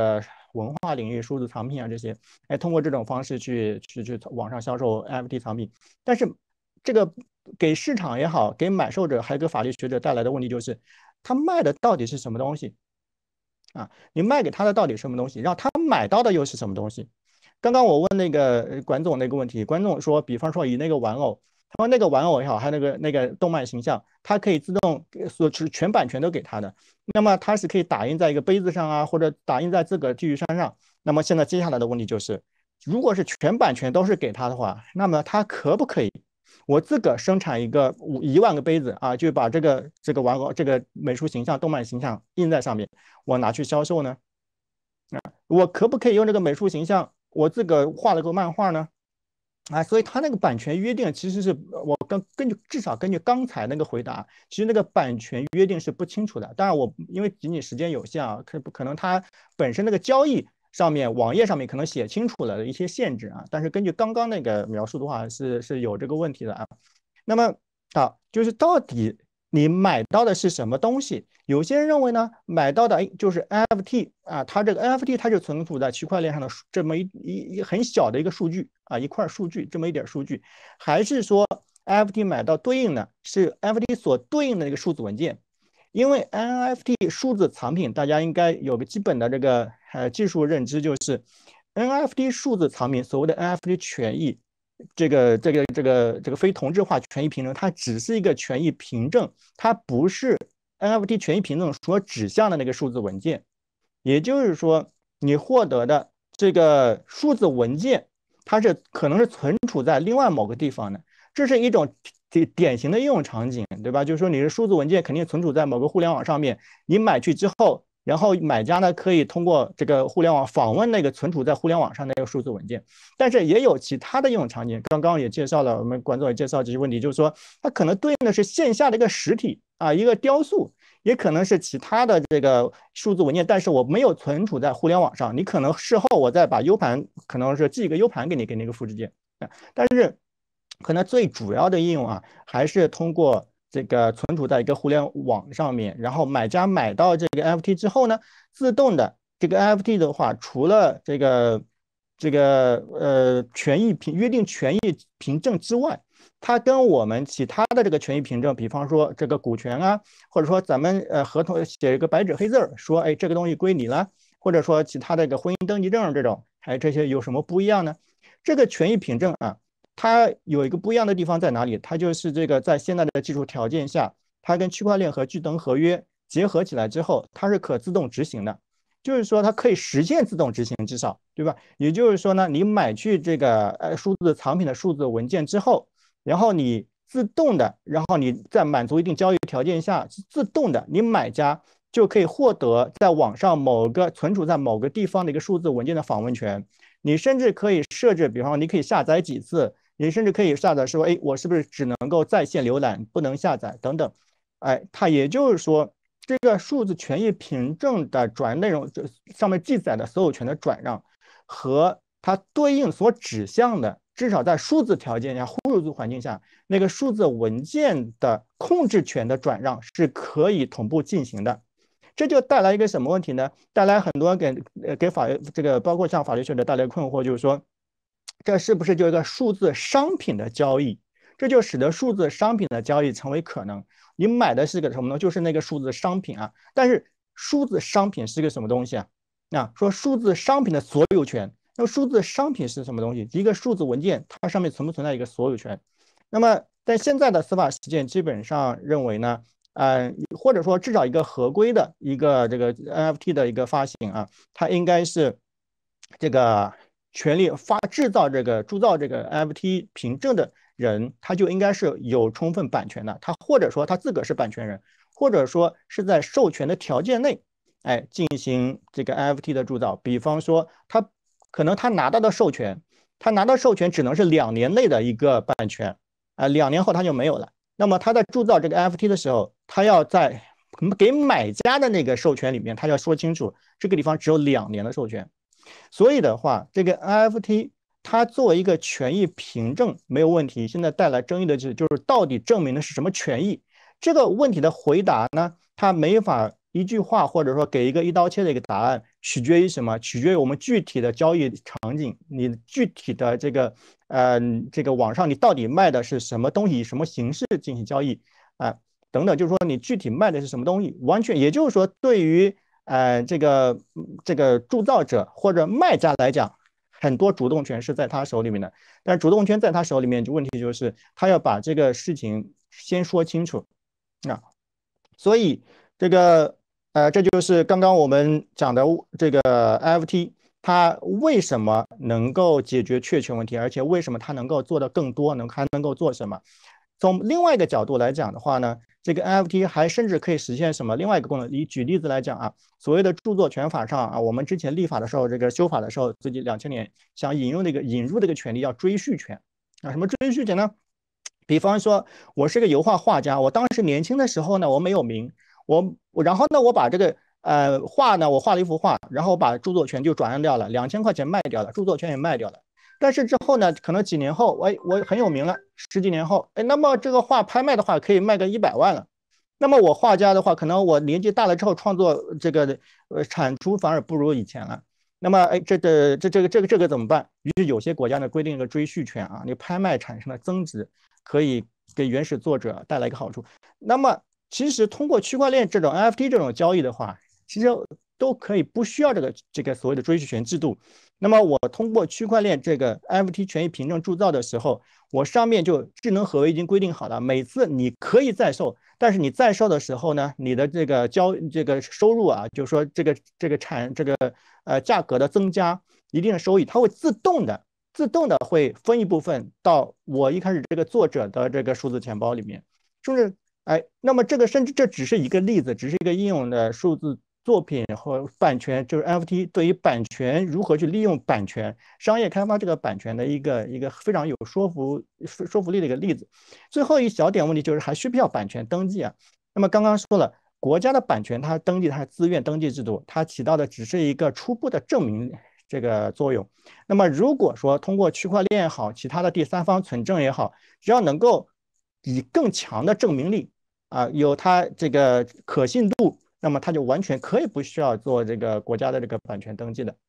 文化领域、数字藏品啊这些，哎，通过这种方式去网上销售 NFT 藏品。但是这个给市场也好，给买受者还有给法律学者带来的问题就是，他卖的到底是什么东西啊？你卖给他的到底什么东西？让他买到的又是什么东西？刚刚我问那个管总那个问题，管总说，比方说以那个玩偶。他说那个玩偶也好，还有那个动漫形象，它可以自动是全版权都给他的。那么它是可以打印在一个杯子上啊，或者打印在自个儿 T 恤衫上。那么现在接下来的问题就是，如果是全版权都是给他的话，那么他可不可以我自个儿生产1万个杯子啊，就把这个玩偶这个美术形象、动漫形象印在上面，我拿去销售呢？我可不可以用这个美术形象，我自个儿画了个漫画呢？所以他那个版权约定其实是我至少根据刚才那个回答，其实那个版权约定是不清楚的。当然我因为仅仅时间有限啊，可能它本身那个交易上面网页上面可能写清楚了一些限制啊，但是根据刚刚那个描述的话是有这个问题的啊。那么就是到底你买到的是什么东西？有些人认为呢，买到的就是 NFT 啊，它这个 NFT 它就存储在区块链上的这么一很小的一个数据啊，一块数据这么一点数据，还是说 NFT 买到对应的是 NFT 所对应的那个数字文件？因为 NFT 数字藏品，大家应该有个基本的这个技术认知，就是 NFT 数字藏品，所谓的 NFT 权益。这个非同质化权益凭证，它只是一个权益凭证，它不是 NFT 权益凭证所指向的那个数字文件。也就是说，你获得的这个数字文件，它是可能是存储在另外某个地方的。这是一种典型的应用场景，对吧？就是说，你的数字文件肯定存储在某个互联网上面，你买去之后。然后买家呢可以通过这个互联网访问那个存储在互联网上的那个数字文件，但是也有其他的应用场景。刚刚也介绍了，我们管总也介绍这些问题，就是说它可能对应的是线下的一个实体啊，一个雕塑，也可能是其他的这个数字文件，但是我没有存储在互联网上。你可能事后我再把 U 盘，可能是寄一个 U 盘给你那个复制件，但是可能最主要的应用啊，还是通过。这个存储在一个互联网上面，然后买家买到这个 NFT 之后呢，自动的这个 NFT 的话，除了这个约定权益凭证之外，它跟我们其他的这个权益凭证，比方说这个股权啊，或者说咱们合同写一个白纸黑字说，哎，这个东西归你了，或者说其他的一个婚姻登记证这种，还有这些有什么不一样呢？这个权益凭证啊。它有一个不一样的地方在哪里？它就是这个在现在的技术条件下，它跟区块链和聚等合约结合起来之后，它是可自动执行的，就是说它可以实现自动执行，至少对吧？也就是说呢，你买去这个数字藏品的数字文件之后，然后你自动的，然后你在满足一定交易条件下，自动的，你买家就可以获得在网上某个存储在某个地方的一个数字文件的访问权。你甚至可以设置，比方说你可以下载几次。你甚至可以下载说，哎，我是不是只能够在线浏览，不能下载等等，哎，它也就是说，这个数字权益凭证的内容上面记载的所有权的转让，和它对应所指向的，至少在数字条件下、数字环境下，那个数字文件的控制权的转让是可以同步进行的。这就带来一个什么问题呢？带来很多给这个包括像法律学者带来困惑，就是说。这是不是就一个数字商品的交易？这就使得数字商品的交易成为可能。你买的是个什么呢？就是那个数字商品啊。但是数字商品是个什么东西啊？说数字商品的所有权，那么数字商品是什么东西？一个数字文件，它上面存不存在一个所有权？那么在现在的司法实践基本上认为呢，或者说至少一个合规的一个这个 NFT 的一个发行啊，它应该是这个。权利铸造这个 NFT 凭证的人，他就应该是有充分版权的。他或者说他自个是版权人，或者说是在授权的条件内，进行这个 NFT 的铸造。比方说，他可能他拿到的授权只能是2年内的一个版权，2年后他就没有了。那么他在铸造这个 NFT 的时候，他要在给买家的那个授权里面，他要说清楚这个地方只有2年的授权。所以的话，这个 NFT 它作为一个权益凭证没有问题。现在带来争议的就是到底证明的是什么权益？这个问题的回答呢，它没法一句话或者说给一个一刀切的一个答案，取决于什么？取决于我们具体的交易场景，你具体的这个网上你到底卖的是什么东西，以什么形式进行交易等等，就是说你具体卖的是什么东西，完全也就是说对于这个铸造者或者卖家来讲，很多主动权是在他手里面的，但主动权在他手里面，问题就是他要把这个事情先说清楚所以这就是刚刚我们讲的这个 NFT， 它为什么能够解决确权问题，而且为什么它能够做得更多，还能够做什么？从另外一个角度来讲的话呢，这个 NFT 还甚至可以实现什么？另外一个功能，举例子来讲所谓的著作权法上我们之前立法的时候，这个修法的时候，自己2000年想引入这个权利叫追续权什么追续权呢？比方说，我是个油画画家，我当时年轻的时候呢，我没有名，然后呢，我把这个画呢，我画了一幅画，然后把著作权就转让掉了，2000块钱卖掉了，著作权也卖掉了。但是之后呢，可能几年后，我很有名了，10几年后，那么这个画拍卖的话，可以卖个100万了。那么我画家的话，可能我年纪大了之后，创作这个产出反而不如以前了。那么这个怎么办？于是有些国家呢规定一个追续权你拍卖产生的增值可以给原始作者带来一个好处。那么其实通过区块链这种 NFT 这种交易的话，其实都可以不需要这个所谓的追续权制度。那么我通过区块链这个 NFT 权益凭证铸造的时候，我上面就智能合约已经规定好了，每次你可以再售，但是你再售的时候呢，你的这个收入就是说这个价格的增加一定的收益，它会自动的会分一部分到我一开始这个作者的这个数字钱包里面，就是那么甚至这只是一个例子，只是一个应用的数字作品和版权，就是 NFT 对于版权如何去利用版权商业开发这个版权的一个非常有说服力的一个例子。最后一小点问题就是还需不需要版权登记那么刚刚说了，国家的版权它登记它是自愿登记制度，它起到的只是一个初步的证明这个作用。那么如果说通过区块链也好，其他的第三方存证也好，只要能够以更强的证明力有它这个可信度，那么它就完全可以不需要做这个国家的这个版权登记的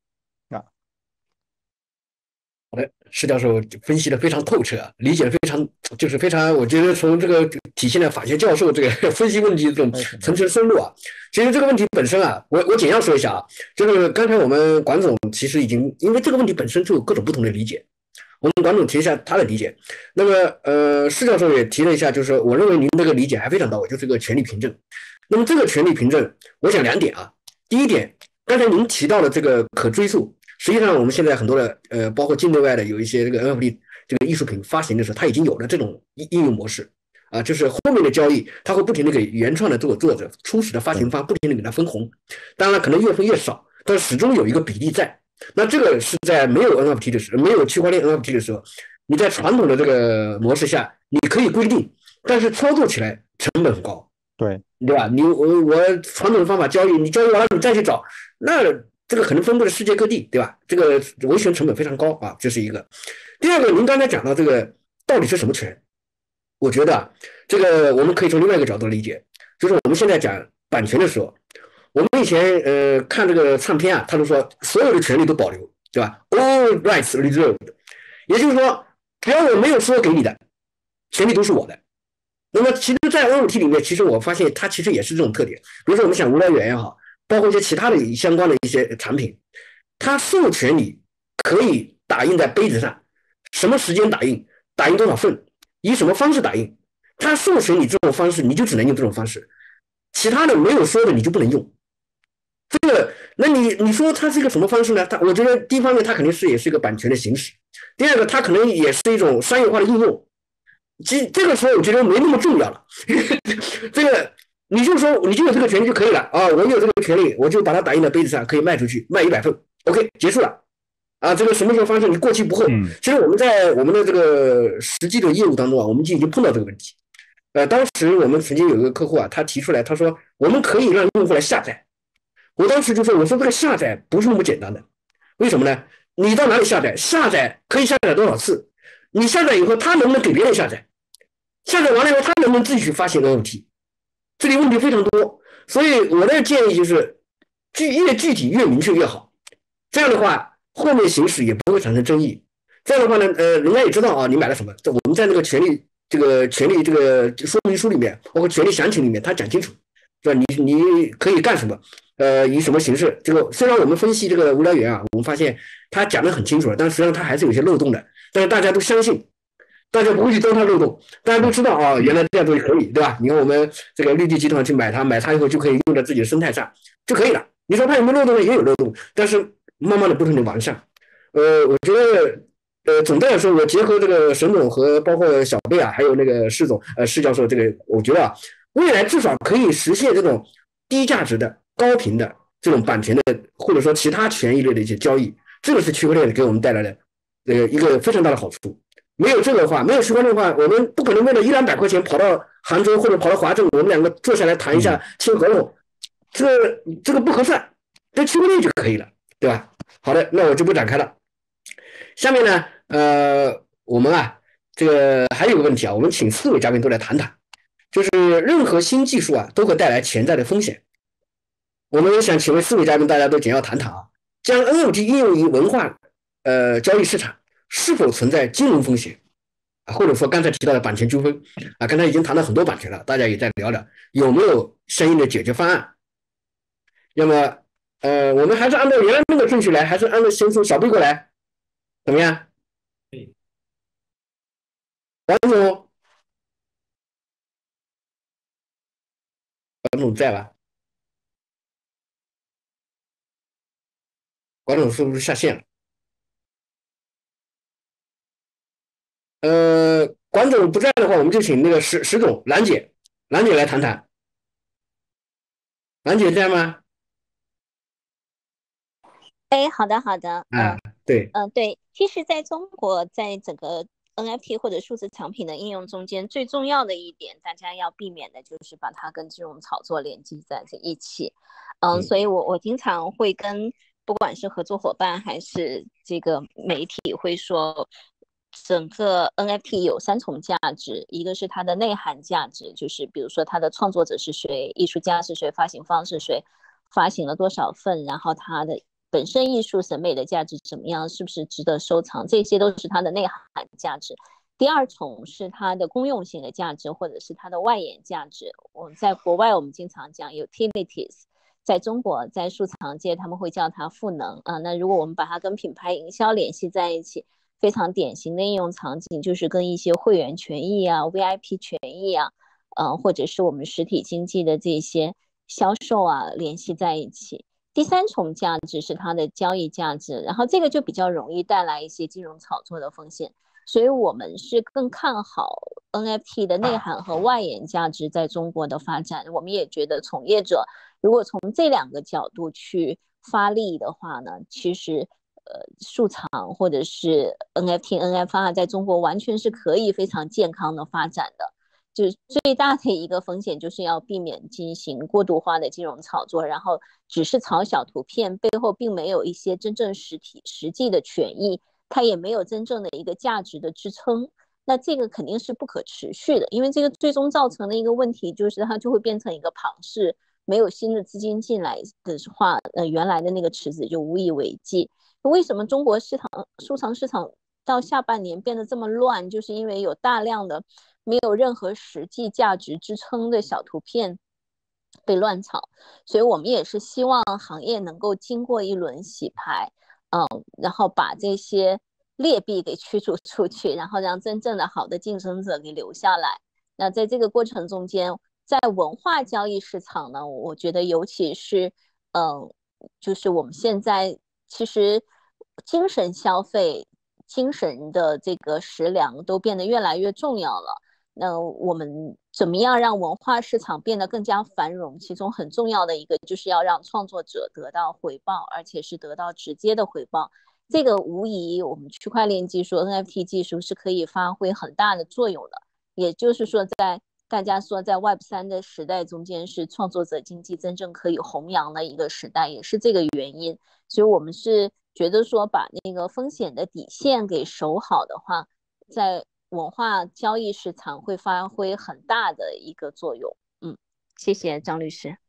好的，施教授分析的非常透彻理解非常我觉得从这个体现了法学教授这个分析问题的这种层次深入其实这个问题本身我简要说一下就是刚才我们管总其实已经因为这个问题本身就有各种不同的理解，我们管总提一下他的理解。那么施教授也提了一下，就是我认为您这个理解还非常到位，就是这个权利凭证。那么这个权利凭证，我想2点第一点，刚才您提到的这个可追溯。实际上，我们现在很多的包括境内外的有一些这个 NFT 这个艺术品发行的时候，它已经有了这种应用模式就是后面的交易，它会不停的给原创的这个作者、初始的发行方不停的给他分红，当然可能越分越少，但始终有一个比例在。那这个是在没有 NFT 的时候，没有区块链 NFT 的时候，你在传统的这个模式下，你可以规定，但是操作起来成本很高，对吧？我传统的方法交易，你交易完了你再去找，那这个可能分布在世界各地，对吧？这个维权成本非常高这是一个。第二个，您刚才讲到这个到底是什么权？我觉得这个我们可以从另外一个角度理解，就是我们现在讲版权的时候，我们以前看这个唱片他都说所有的权利都保留，对吧 ？All rights reserved， 也就是说，只要我没有说给你的，权利都是我的。那么其实，在 NFT 里面，其实我发现它其实也是这种特点。比如说，我们想无来源也好，包括一些其他的相关的一些产品，它授权你可以打印在杯子上，什么时间打印，打印多少份，以什么方式打印，它授权你这种方式，你就只能用这种方式，其他的没有说的你就不能用。这个，那你说它是一个什么方式呢？我觉得第一方面它肯定是也是一个版权的形式，第二个它可能也是一种商业化的应用。其实这个时候我觉得没那么重要了，这个你就说你就有这个权利就可以了我有这个权利，我就把它打印在杯子上，可以卖出去，卖100份 ，OK， 结束了这个什么时候发生？你过期不候。其实我们在我们的这个实际的业务当中我们就已经碰到这个问题。当时我们曾经有一个客户他提出来，他说我们可以让用户来下载。我当时就说，我说这个下载不是那么简单的，为什么呢？你到哪里下载？下载可以下载多少次？你下载以后，他能不能给别人下载？下载完了以后，他能不能自己去发行 NFT？ 这里问题非常多。 所以我的建议就是越具体越明确越好，这样的话后面行使也不会产生争议。这样的话呢，人家也知道啊，你买了什么。我们在那个权利这个说明书里面，包括权利详情里面，他讲清楚，是吧？你可以干什么？以什么形式？这个虽然我们分析这个无聊猿啊，我们发现他讲的很清楚了，但实际上他还是有些漏洞的。但是大家都相信，大家不会去钻它漏洞，大家都知道啊，原来这样东西可以，对吧？你看我们这个绿地集团去买它以后就可以用在自己的生态上就可以了。你说它有没有漏洞呢？也有漏洞，但是慢慢的不断的完善。我觉得。总的来说，我结合这个沈总和包括小贝啊，还有那个施总、施教授，这个我觉得啊，未来至少可以实现这种低价值的、高频的这种版权的，或者说其他权益类的一些交易，这个是区块链给我们带来的一个非常大的好处。没有这个的话，没有区块链的话，我们不可能为了一两百块钱跑到杭州或者跑到华证，我们两个坐下来谈一下签合同，这个不合算，这区块链就可以了，对吧？好的，那我就不展开了。下面呢，我们啊，这个还有个问题啊，我们请4位嘉宾都来谈谈，就是任何新技术啊，都会带来潜在的风险。我们想请问4位嘉宾，大家都简要谈谈啊，将 NFT 应用于文化交易市场，是否存在金融风险啊？或者说刚才提到的版权纠纷啊，刚才已经谈了很多版权了，大家也再聊聊有没有相应的解决方案。要么我们还是按照原来那个顺序来，还是按照先从小贝过来？怎么样？王总，王总在吧？王总是不是下线了？管总不在的话，我们就请那个石总兰姐来谈谈。兰姐在吗？ 哎，好的， 对， 对，其实在中国，在整个 NFT 或者数字产品的应用中间，最重要的一点，大家要避免的就是把它跟金融炒作联系在一起。所以我经常会跟不管是合作伙伴还是这个媒体会说，整个 NFT 有3重价值，一个是它的内涵价值，就是比如说它的创作者是谁，艺术家是谁，发行方是谁，发行了多少份，然后它的本身艺术审美的价值怎么样，是不是值得收藏，这些都是它的内涵价值。第2重是它的公用性的价值，或者是它的外延价值。我们在国外我们经常讲 utilities， 在中国在收藏界他们会叫它赋能啊。那如果我们把它跟品牌营销联系在一起，非常典型的应用场景就是跟一些会员权益啊、VIP 权益啊，或者是我们实体经济的这些销售啊联系在一起。第3重价值是它的交易价值，然后这个就比较容易带来一些金融炒作的风险，所以我们是更看好 NFT 的内涵和外延价值在中国的发展。我们也觉得从业者如果从这2个角度去发力的话呢，其实数藏或者是 NFT、NFR 在中国完全是可以非常健康的发展的。就最大的一个风险就是要避免进行过度化的金融炒作，然后只是炒小图片，背后并没有一些真正实际的权益，它也没有真正的一个价值的支撑，那这个肯定是不可持续的，因为这个最终造成的一个问题就是它就会变成一个庞氏，没有新的资金进来的话，原来的那个池子就无以为继。为什么中国收藏市场到下半年变得这么乱，就是因为有大量的没有任何实际价值支撑的小图片被乱炒，所以我们也是希望行业能够经过一轮洗牌，然后把这些劣币给驱逐出去，然后让真正的好的竞争者给留下来。那在这个过程中间，在文化交易市场呢，我觉得尤其是就是我们现在其实精神消费、精神的这个食粮都变得越来越重要了。那我们怎么样让文化市场变得更加繁荣？其中很重要的一个就是要让创作者得到回报，而且是得到直接的回报。这个无疑我们区块链技术、NFT 技术是可以发挥很大的作用的。也就是说，大家说在 Web3 的时代中间是创作者经济真正可以弘扬的一个时代，也是这个原因。所以我们是觉得说把那个风险的底线给守好的话，在文化交易市场会发挥很大的一个作用。谢谢张律师。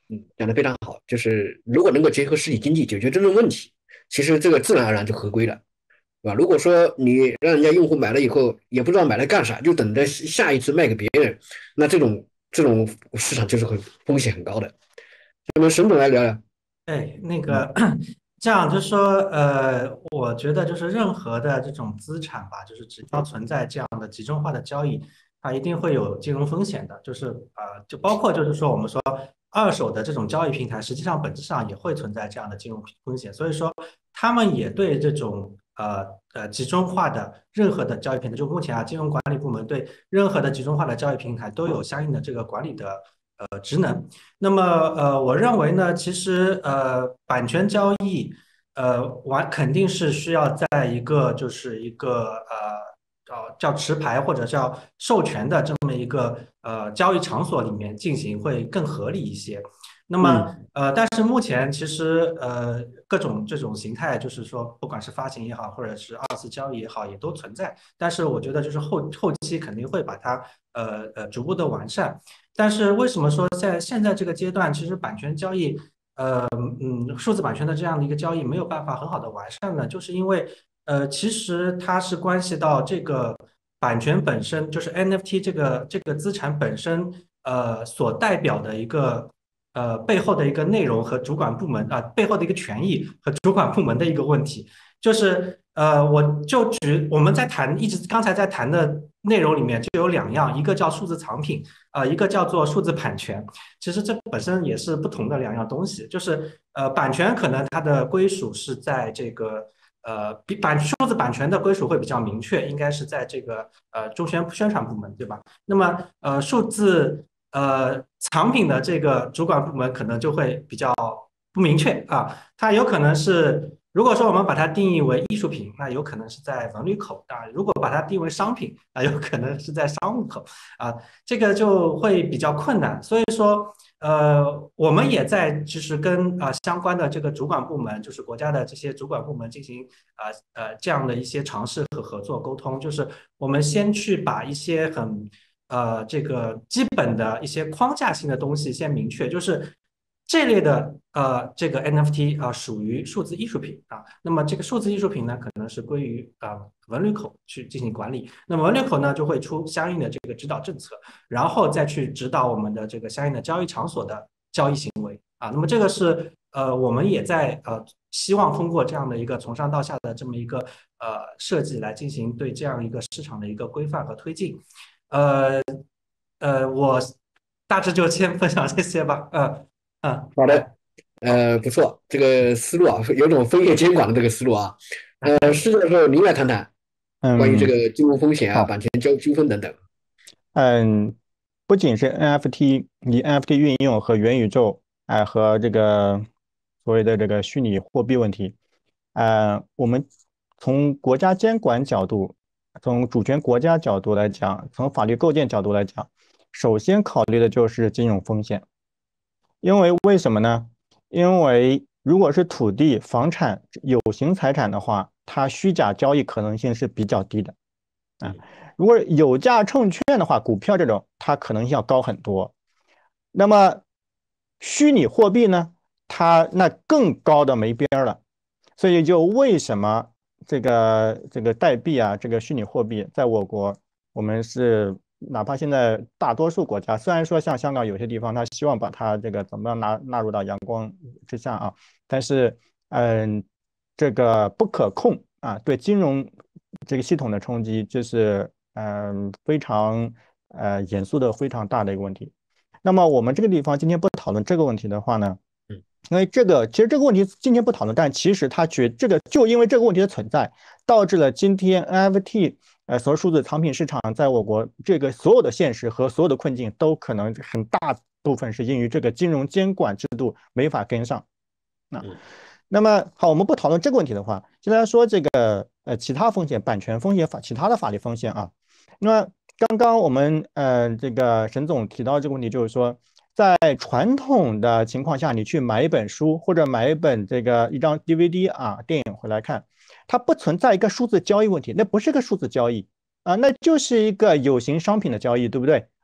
讲得非常好，就是如果能够结合实体经济解决真正问题，其实这个自然而然就合规了，对吧？如果说你让人家用户买了以后也不知道买来干啥，就等着下一次卖给别人，那这种市场就是风险很高的。那么沈总来聊聊。 哎，那个这样就是说，我觉得就是任何的这种资产吧，就是只要存在这样的集中化的交易，它一定会有金融风险的。就是就包括就是说我们说二手的这种交易平台，实际上本质上也会存在这样的金融风险。所以说，他们也对这种集中化的任何的交易平台，就目前金融管理部门对任何的集中化的交易平台都有相应的这个管理的职能。那么我认为呢，其实版权交易肯定是需要在一个就是一个叫持牌或者叫授权的这么一个交易场所里面进行会更合理一些。那么但是目前其实各种这种形态，就是说不管是发行也好，或者是二次交易也好，也都存在。但是我觉得就是后期肯定会把它逐步的完善。但是为什么说在现在这个阶段，其实版权交易数字版权的这样的一个交易没有办法很好的完善呢？就是因为其实它是关系到这个版权本身，就是 NFT 这个资产本身所代表的一个背后的一个内容和主管部门背后的一个权益和主管部门的一个问题。就是我就举我们在谈刚才在谈的内容里面就有两样，一个叫数字藏品一个叫做数字版权。其实这本身也是不同的两样东西。就是版权可能它的归属是在这个数字版权的归属会比较明确，应该是在这个中宣传部门，对吧？那么数字藏品的这个主管部门可能就会比较不明确它有可能是，如果说我们把它定义为艺术品，那有可能是在文旅口如果把它定义为商品，那有可能是在商务口这个就会比较困难。所以说我们也在就是跟相关的这个主管部门，就是国家的这些主管部门进行这样的一些尝试和合作沟通。就是我们先去把一些很这个基本的一些框架性的东西先明确，就是这类的这个 NFT 属于数字艺术品那么这个数字艺术品呢，可能是归于文旅口去进行管理。那么文旅口呢，就会出相应的这个指导政策，然后再去指导我们的这个相应的交易场所的交易行为那么这个是我们也在希望通过这样的一个从上到下的这么一个设计来进行对这样一个市场的一个规范和推进。我大致就先分享这些吧。 好的，不错，这个思路有种分业监管的这个思路是的时候您来谈谈关于这个金融风险版权纠纷等等。 不仅是 NFT， 你 NFT 运用和元宇宙和这个所谓的这个虚拟货币问题我们从国家监管角度，从主权国家角度来讲，从法律构建角度来讲，首先考虑的就是金融风险。因为为什么呢？因为如果是土地、房产、有形财产的话，它虚假交易可能性是比较低的如果有价证券的话，股票这种它可能性要高很多。那么虚拟货币呢，它那更高的没边了。所以就为什么这个代币这个虚拟货币在我国，我们是哪怕现在大多数国家，虽然说像香港有些地方，他希望把它这个怎么样纳入到阳光之下但是这个不可控对金融这个系统的冲击，就是非常严肃的非常大的一个问题。那么我们这个地方今天不讨论这个问题的话呢，因为其实这个问题今天不讨论，但其实它就因为这个问题的存在，导致了今天 NFT 所有数字藏品市场在我国这个所有的现实和所有的困境，都可能很大部分是因于这个金融监管制度没法跟上那么好，我们不讨论这个问题的话，现在说这个其他风险、版权风险、其他的法律风险那么刚刚我们这个沈总提到这个问题，就是说在传统的情况下，你去买一本书或者买一本一张 DVD 电影回来看，它不存在一个数字交易问题，那不是个数字交易那就是一个有形商品的交易，对不对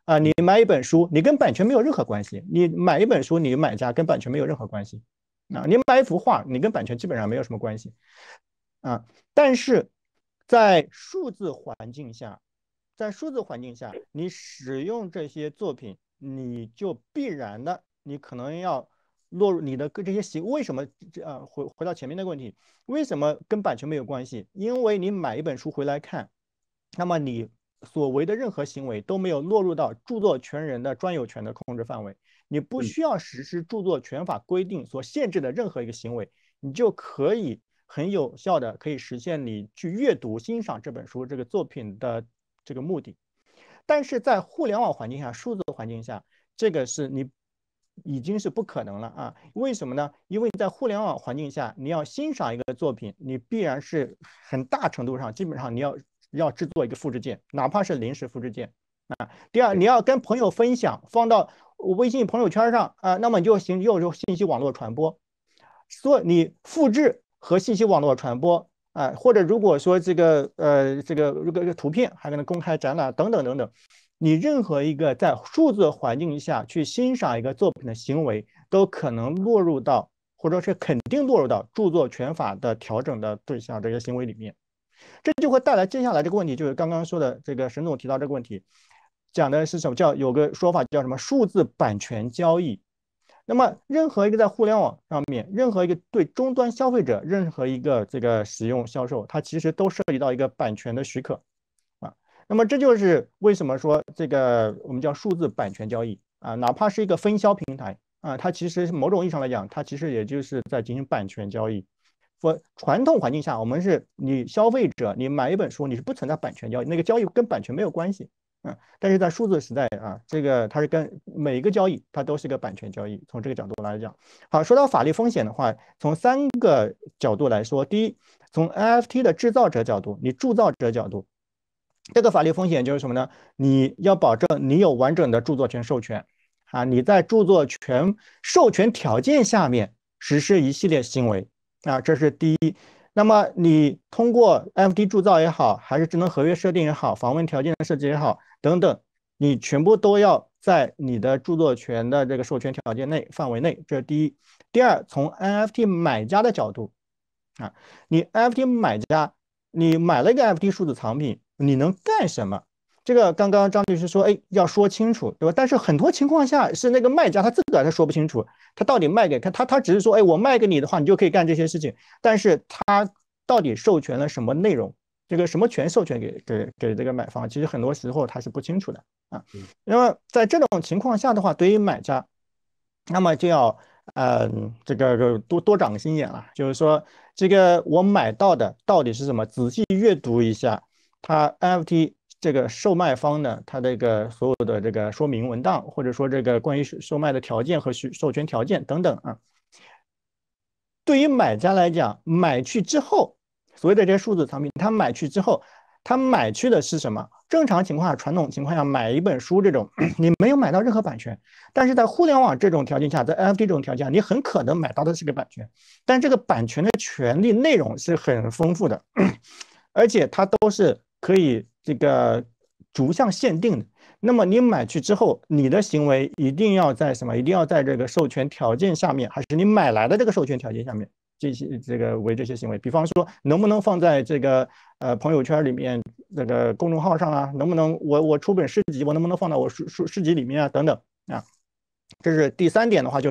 你买一本书，你跟版权没有任何关系。你买一本书，你买家跟版权没有任何关系。你买一幅画，你跟版权基本上没有什么关系。但是在数字环境下，你使用这些作品，你就必然的，你可能要落入你的这些为什么回到前面那个问题，为什么跟版权没有关系？因为你买一本书回来看，那么你所为的任何行为都没有落入到著作权人的专有权的控制范围，你不需要实施著作权法规定所限制的任何一个行为，你就可以很有效的可以实现你去阅读欣赏这本书这个作品的这个目的。但是在互联网环境下，数字环境下，这个是你已经是不可能了为什么呢？因为在互联网环境下，你要欣赏一个作品，你必然是很大程度上，基本上你要制作一个复制件，哪怕是临时复制件第二，你要跟朋友分享，放到微信朋友圈上那么你就有信息网络传播。所以你复制和信息网络传播或者如果说这个图片还可能公开展览等等等等，你任何一个在数字环境下去欣赏一个作品的行为，都可能落入到或者是肯定落入到著作权法的调整的对象这些行为里面。这就会带来接下来这个问题，就是刚刚说的这个沈总提到这个问题，讲的是什么？有个说法叫什么数字版权交易。那么任何一个在互联网上面，任何一个对终端消费者，任何一个这个使用销售，它其实都涉及到一个版权的许可那么这就是为什么说这个我们叫数字版权交易哪怕是一个分销平台它其实某种意义上来讲，它其实也就是在进行版权交易。传统环境下，我们是你消费者，你买一本书，你是不存在版权交易，那个交易跟版权没有关系但是在数字时代这个它是跟每一个交易它都是一个版权交易，从这个角度来讲。好，说到法律风险的话，从3个角度来说，第一，从 NFT 的制造者角度，你铸造者角度，这个法律风险就是什么呢？你要保证你有完整的著作权授权你在著作权授权条件下面实施一系列行为这是第一。那么你通过 NFT 铸造也好，还是智能合约设定也好，访问条件的设计也好等等，你全部都要在你的著作权的这个授权条件内范围内，这是第一。第二，从 NFT 买家的角度你 NFT 买家，你买了一个 NFT 数字藏品，你能干什么？这个刚刚张律师说，要说清楚，对吧？但是很多情况下是那个卖家他自个儿他说不清楚，他到底卖给他只是说，我卖给你的话，你就可以干这些事情，但是他到底授权了什么内容？这个什么权授权给这个买方，其实很多时候他是不清楚的那么在这种情况下的话，对于买家，那么就要这个多长心眼了，就是说这个我买到的到底是什么？仔细阅读一下它 NFT 这个售卖方呢，它这个所有的这个说明文档，或者说这个关于售卖的条件和授权条件等等对于买家来讲，买去之后，所谓的这些数字藏品，他买去之后，他买去的是什么？正常情况下，传统情况下买一本书这种，你没有买到任何版权，但是在互联网这种条件下，在 NFT 这种条件下，你很可能买到的是个版权，但这个版权的权利内容是很丰富的，而且它都是可以这个逐项限定的。那么你买去之后，你的行为一定要在什么？一定要在这个授权条件下面，还是你买来的这个授权条件下面？这些行为，比方说能不能放在这个朋友圈里面，这个公众号上能不能我出本诗集，我能不能放到我诗集里面等等这是第3点的话，就是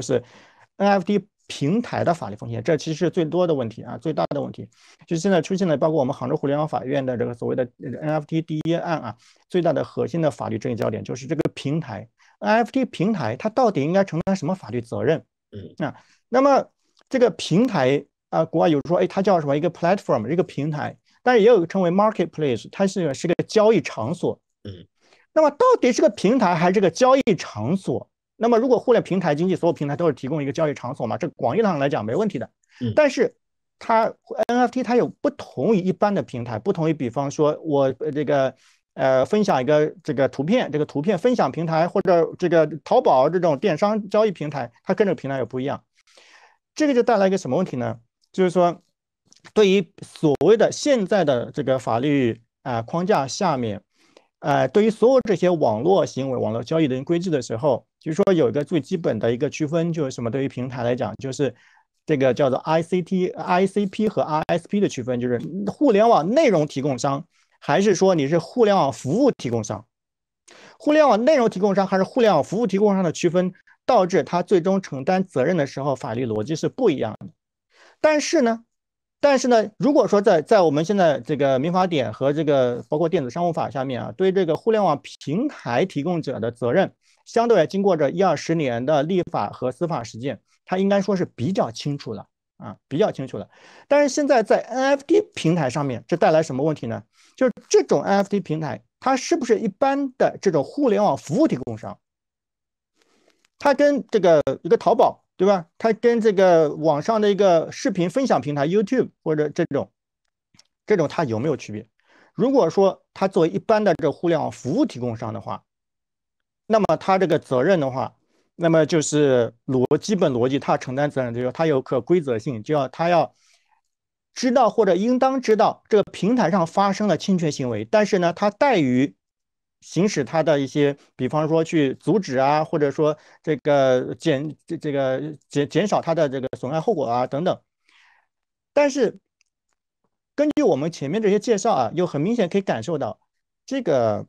NFT 平台的法律风险，这其实是最多的问题最大的问题，就是现在出现了，包括我们杭州互联网法院的这个所谓的 NFT 第一案最大的核心的法律争议焦点就是这个平台 NFT 平台它到底应该承担什么法律责任那么这个平台国外有说它叫什么一个 platform 一个平台，但是也有称为 marketplace， 它是个交易场所那么到底是个平台还是个交易场所？那么如果互联平台经济所有平台都是提供一个交易场所嘛，这广义上来讲没问题的但是它 NFT 它有不同于一般的平台，不同于比方说我这个分享一个这个图片，这个图片分享平台或者这个淘宝这种电商交易平台，它跟这个平台也不一样。这个就带来一个什么问题呢？就是说对于所谓的现在的这个法律框架下面对于所有这些网络行为、网络交易的规制的时候，就是说有一个最基本的一个区分，就是什么？对于平台来讲，就是这个叫做 ICP 和 ISP 的区分，就是互联网内容提供商，还是说你是互联网服务提供商？互联网内容提供商还是互联网服务提供商的区分，导致它最终承担责任的时候，法律逻辑是不一样的。但是呢，如果说在我们现在这个民法典和这个包括电子商务法下面啊，对这个互联网平台提供者的责任，相对经过这10-20年的立法和司法实践，它应该说是比较清楚了啊，比较清楚了。但是现在在 NFT 平台上面，这带来什么问题呢？就是这种 NFT 平台，它是不是一般的这种互联网服务提供商？它跟这个一个淘宝，对吧？它跟这个网上的一个视频分享平台 YouTube 或者这种它有没有区别？如果说它作为一般的这互联网服务提供商的话，那么它这个责任的话，那么就是基本逻辑，它承担责任就是它有可规则性，它要知道或者应当知道这个平台上发生了侵权行为，但是呢，它怠于行使它的一些，比方说去阻止啊，或者说这个减少它的这个损害后果啊等等。但是根据我们前面这些介绍啊，又很明显可以感受到，这个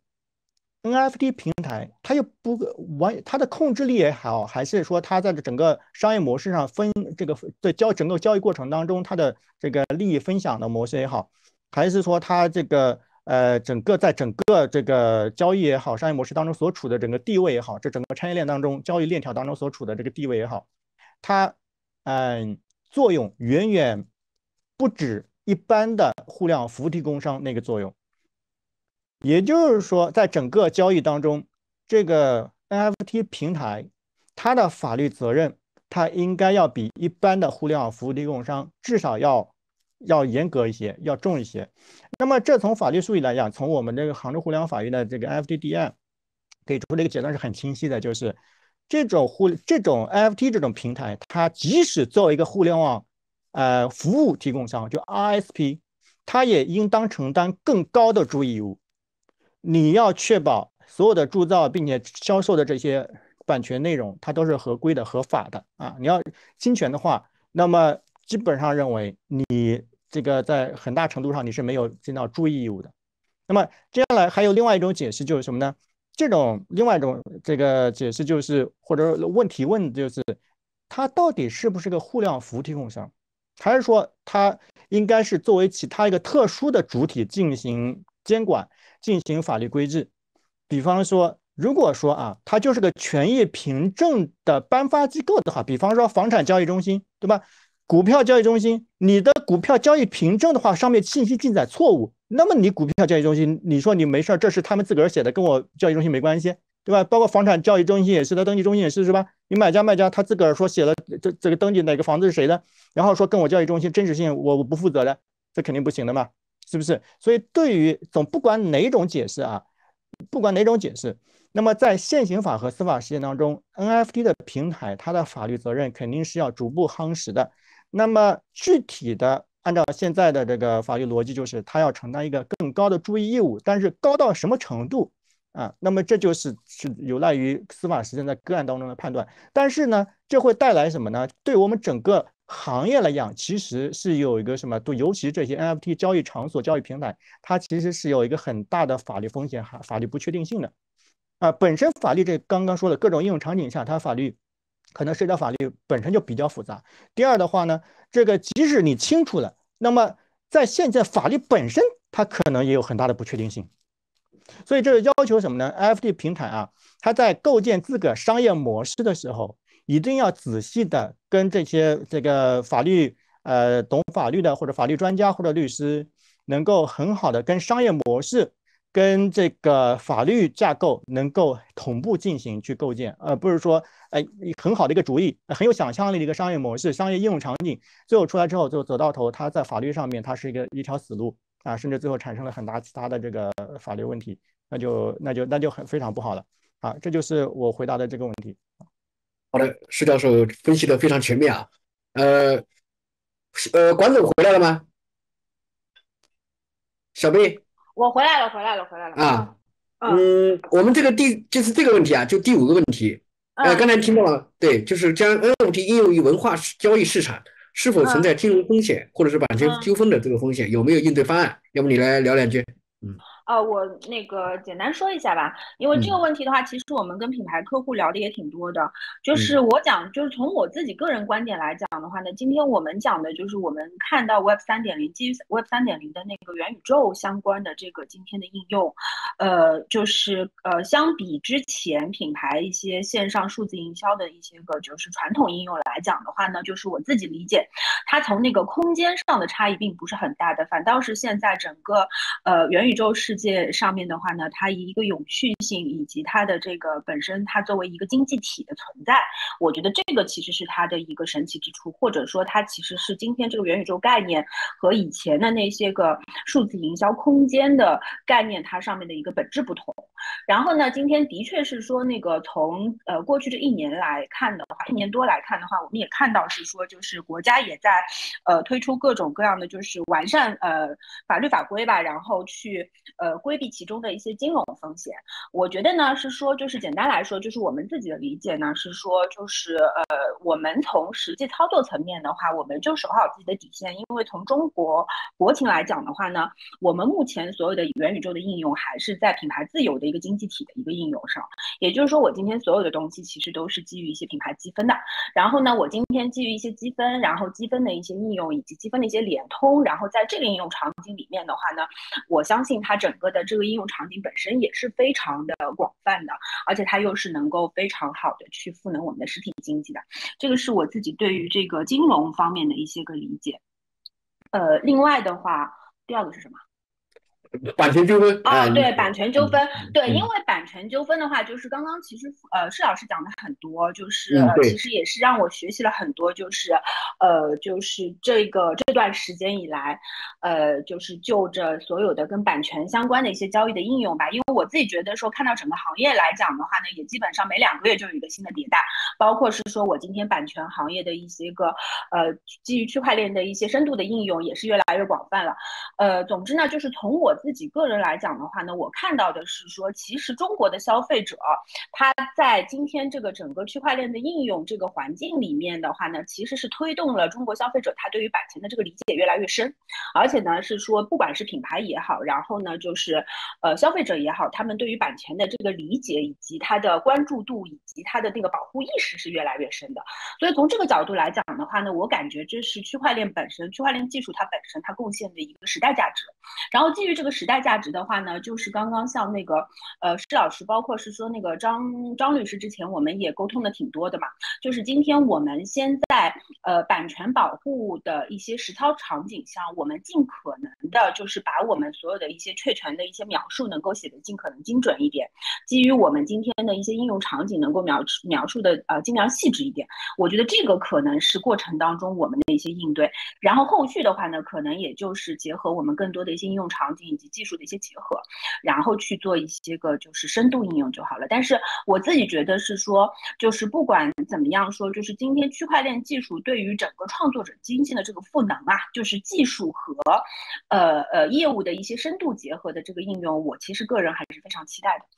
NFT 平台它又不它的控制力也好，还是说它在整个商业模式上在整个交易过程当中，它的这个利益分享的模式也好，还是说它这个整个这个交易也好，商业模式当中所处的整个地位也好，这整个产业链当中交易链条当中所处的这个地位也好，它作用远远不止一般的互联网服务提供商那个作用。也就是说，在整个交易当中，这个 NFT 平台它的法律责任，它应该要比一般的互联网服务提供商至少要严格一些，要重一些。那么，这从法律术语来讲，从我们这个杭州互联网法院的这个 FTD 案给出这个结论是很清晰的，就是这种NFT 这种平台，它即使作为一个互联网服务提供商，就 ISP，它也应当承担更高的注意义务。你要确保所有的铸造并且销售的这些版权内容，它都是合规的、合法的啊。你要侵权的话，那么基本上认为你这个在很大程度上你是没有尽到注意义务的。那么接下来还有另外一种解释就是什么呢？另外一种这个解释就是或者问就是，它到底是不是个互联网服务提供商，还是说它应该是作为其他一个特殊的主体进行监管？进行法律规制，比方说，如果说啊，它就是个权益凭证的颁发机构的话，比方说房产交易中心，对吧？股票交易中心，你的股票交易凭证的话，上面信息记载错误，那么你股票交易中心，你说你没事，这是他们自个儿写的，跟我交易中心没关系，对吧？包括房产交易中心也是的，登记中心也是，是吧？你买家卖家他自个儿说写了这个登记哪个房子是谁的，然后说跟我交易中心真实性我不负责的，这肯定不行的嘛。是不是？所以对于不管哪种解释啊，不管哪种解释，那么在现行法和司法实践当中 ，NFT 的平台它的法律责任肯定是要逐步夯实的。那么具体的按照现在的这个法律逻辑，就是它要承担一个更高的注意义务，但是高到什么程度啊？那么这是有赖于司法实践在个案当中的判断。但是呢，这会带来什么呢？对我们整个行业来讲，其实是有一个什么？尤其这些 NFT 交易场所、交易平台，它其实是有一个很大的法律风险、法律不确定性的。本身法律这刚刚说的各种应用场景下，它法律可能涉及到法律本身就比较复杂。第二的话呢，这个即使你清楚了，那么在现在法律本身它可能也有很大的不确定性。所以这要求什么呢 ？NFT 平台啊，它在构建自个商业模式的时候，一定要仔细的跟这个法律懂法律的或者法律专家或者律师，能够很好的跟商业模式跟这个法律架构能够同步进行去构建，而不是说很好的一个主意，很有想象力的一个商业模式、商业应用场景，最后出来之后就走到头，它在法律上面它是一条死路啊，甚至最后产生了很大其他的这个法律问题，那就非常不好了啊，这就是我回答的这个问题。 好的，施教授分析的非常全面啊。管总回来了吗？小贝， 我回来了啊， 我们就是这个问题啊，就第5个问题，刚才听到了，对，就是将 NFT 应用于文化交易市场，是否存在金融风险或者是版权纠纷的这个风险，有没有应对方案？要不你来聊两句？ 我那个简单说一下吧，因为这个问题的话，其实我们跟品牌客户聊的也挺多的。就是我讲，就是从我自己个人观点来讲的话呢，今天我们讲的就是我们看到 Web 3.0基于 Web 3.0的那个元宇宙相关的这个今天的应用，就是相比之前品牌一些线上数字营销的一些个就是传统应用来讲的话呢，就是我自己理解，它从那个空间上的差异并不是很大的，反倒是现在整个元宇宙世界上面的话呢，它一个永续性以及它的这个本身它作为一个经济体的存在，我觉得这个其实是它的一个神奇之处，或者说它其实是今天这个元宇宙概念和以前的那些个数字营销空间的概念它上面的一个本质不同。然后呢，今天的确是说那个从过去这1年来看的话，1年多来看的话，我们也看到是说就是国家也在推出各种各样的就是完善法律法规吧，然后去规避其中的一些金融风险。我觉得呢是说就是简单来说，就是我们自己的理解呢是说就是我们从实际操作层面的话，我们就守好自己的底线，因为从中国国情来讲的话呢，我们目前所有的元宇宙的应用还是在品牌自有的一个经济体的一个应用上，也就是说我今天所有的东西其实都是基于一些品牌积分的，然后呢我今天基于一些积分，然后积分的一些应用以及积分的一些联通，然后在这个应用场景里面的话呢，我相信它整个的这个应用场景本身也是非常的广泛的，而且它又是能够非常好的去赋能我们的实体经济的，这个是我自己对于这个金融方面的一些个理解。另外的话，第2个是什么？ 版权纠纷对，版权纠纷，对，因为版权纠纷的话，就是刚刚其实施老师讲的很多，就是其实也是让我学习了很多，就是就是这段时间以来，就是就着所有的跟版权相关的一些交易的应用吧，因为我自己觉得说，看到整个行业来讲的话呢，也基本上每2个月就有一个新的迭代，包括是说我今天版权行业的一些个基于区块链的一些深度的应用也是越来越广泛了。总之呢，就是从我自己个人来讲的话呢，我看到的是说，其实中国的消费者他在今天这个整个区块链的应用这个环境里面的话呢，其实是推动了中国消费者他对于版权的这个理解越来越深，而且呢是说，不管是品牌也好，然后呢就是消费者也好，他们对于版权的这个理解以及它的关注度以及它的那个保护意识是越来越深的。所以从这个角度来讲的话呢，我感觉这是区块链本身，区块链技术它本身它贡献的一个时代价值。然后基于这个时代价值的话呢，就是刚刚像那个施老师，包括是说那个张律师之前我们也沟通的挺多的嘛，就是今天我们先在版权保护的一些实操场景上，我们尽可能的就是把我们所有的一些确权的一些描述能够写得尽可能精准一点，基于我们今天的一些应用场景能够描述的尽量细致一点，我觉得这个可能是过程当中我们的一些应对，然后后续的话呢，可能也就是结合我们更多的一些应用场景以及技术的一些结合，然后去做一些个就是深度应用就好了。但是我自己觉得是说，就是不管怎么样说，就是今天区块链技术对于整个创作者经济的这个赋能啊，就是技术和业务的一些深度结合的这个应用，我其实个人还是非常期待的。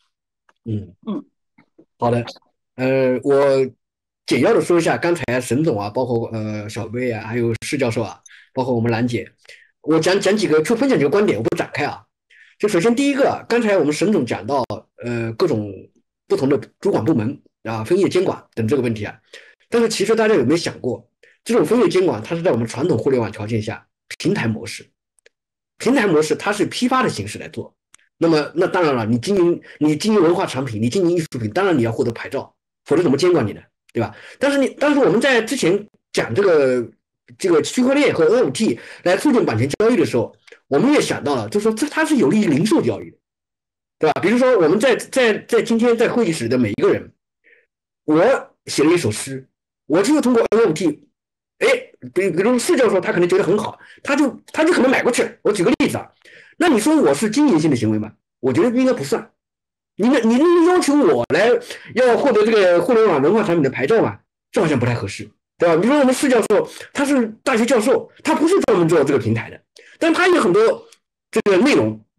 好的，我简要的说一下刚才沈总啊，包括小薇啊，还有施教授啊，包括我们兰姐，我讲几个，就分享几个观点，我不展开啊。就首先第一个，刚才我们沈总讲到各种不同的主管部门啊、分业监管等这个问题啊，但是其实大家有没有想过，这种分业监管它是在我们传统互联网条件下平台模式它是批发的形式来做。那当然了，你经营文化产品，你经营艺术品，当然你要获得牌照，否则怎么监管你呢？对吧？但是我们在之前讲这个区块链和 NFT 来促进版权交易的时候，我们也想到了，就是说它是有利于零售交易的，对吧？比如说我们在今天在会议室的每一个人，我写了一首诗，我就是通过 NFT， 比如施教授他可能觉得很好，他就可能买过去。我举个例子啊。那你说我是经营性的行为吗？我觉得应该不算。你要求我来要获得这个互联网文化产品的牌照嘛，这好像不太合适，对吧？比如说我们施教授，他是大学教授，他不是专门做这个平台的，但他有很多这个内容，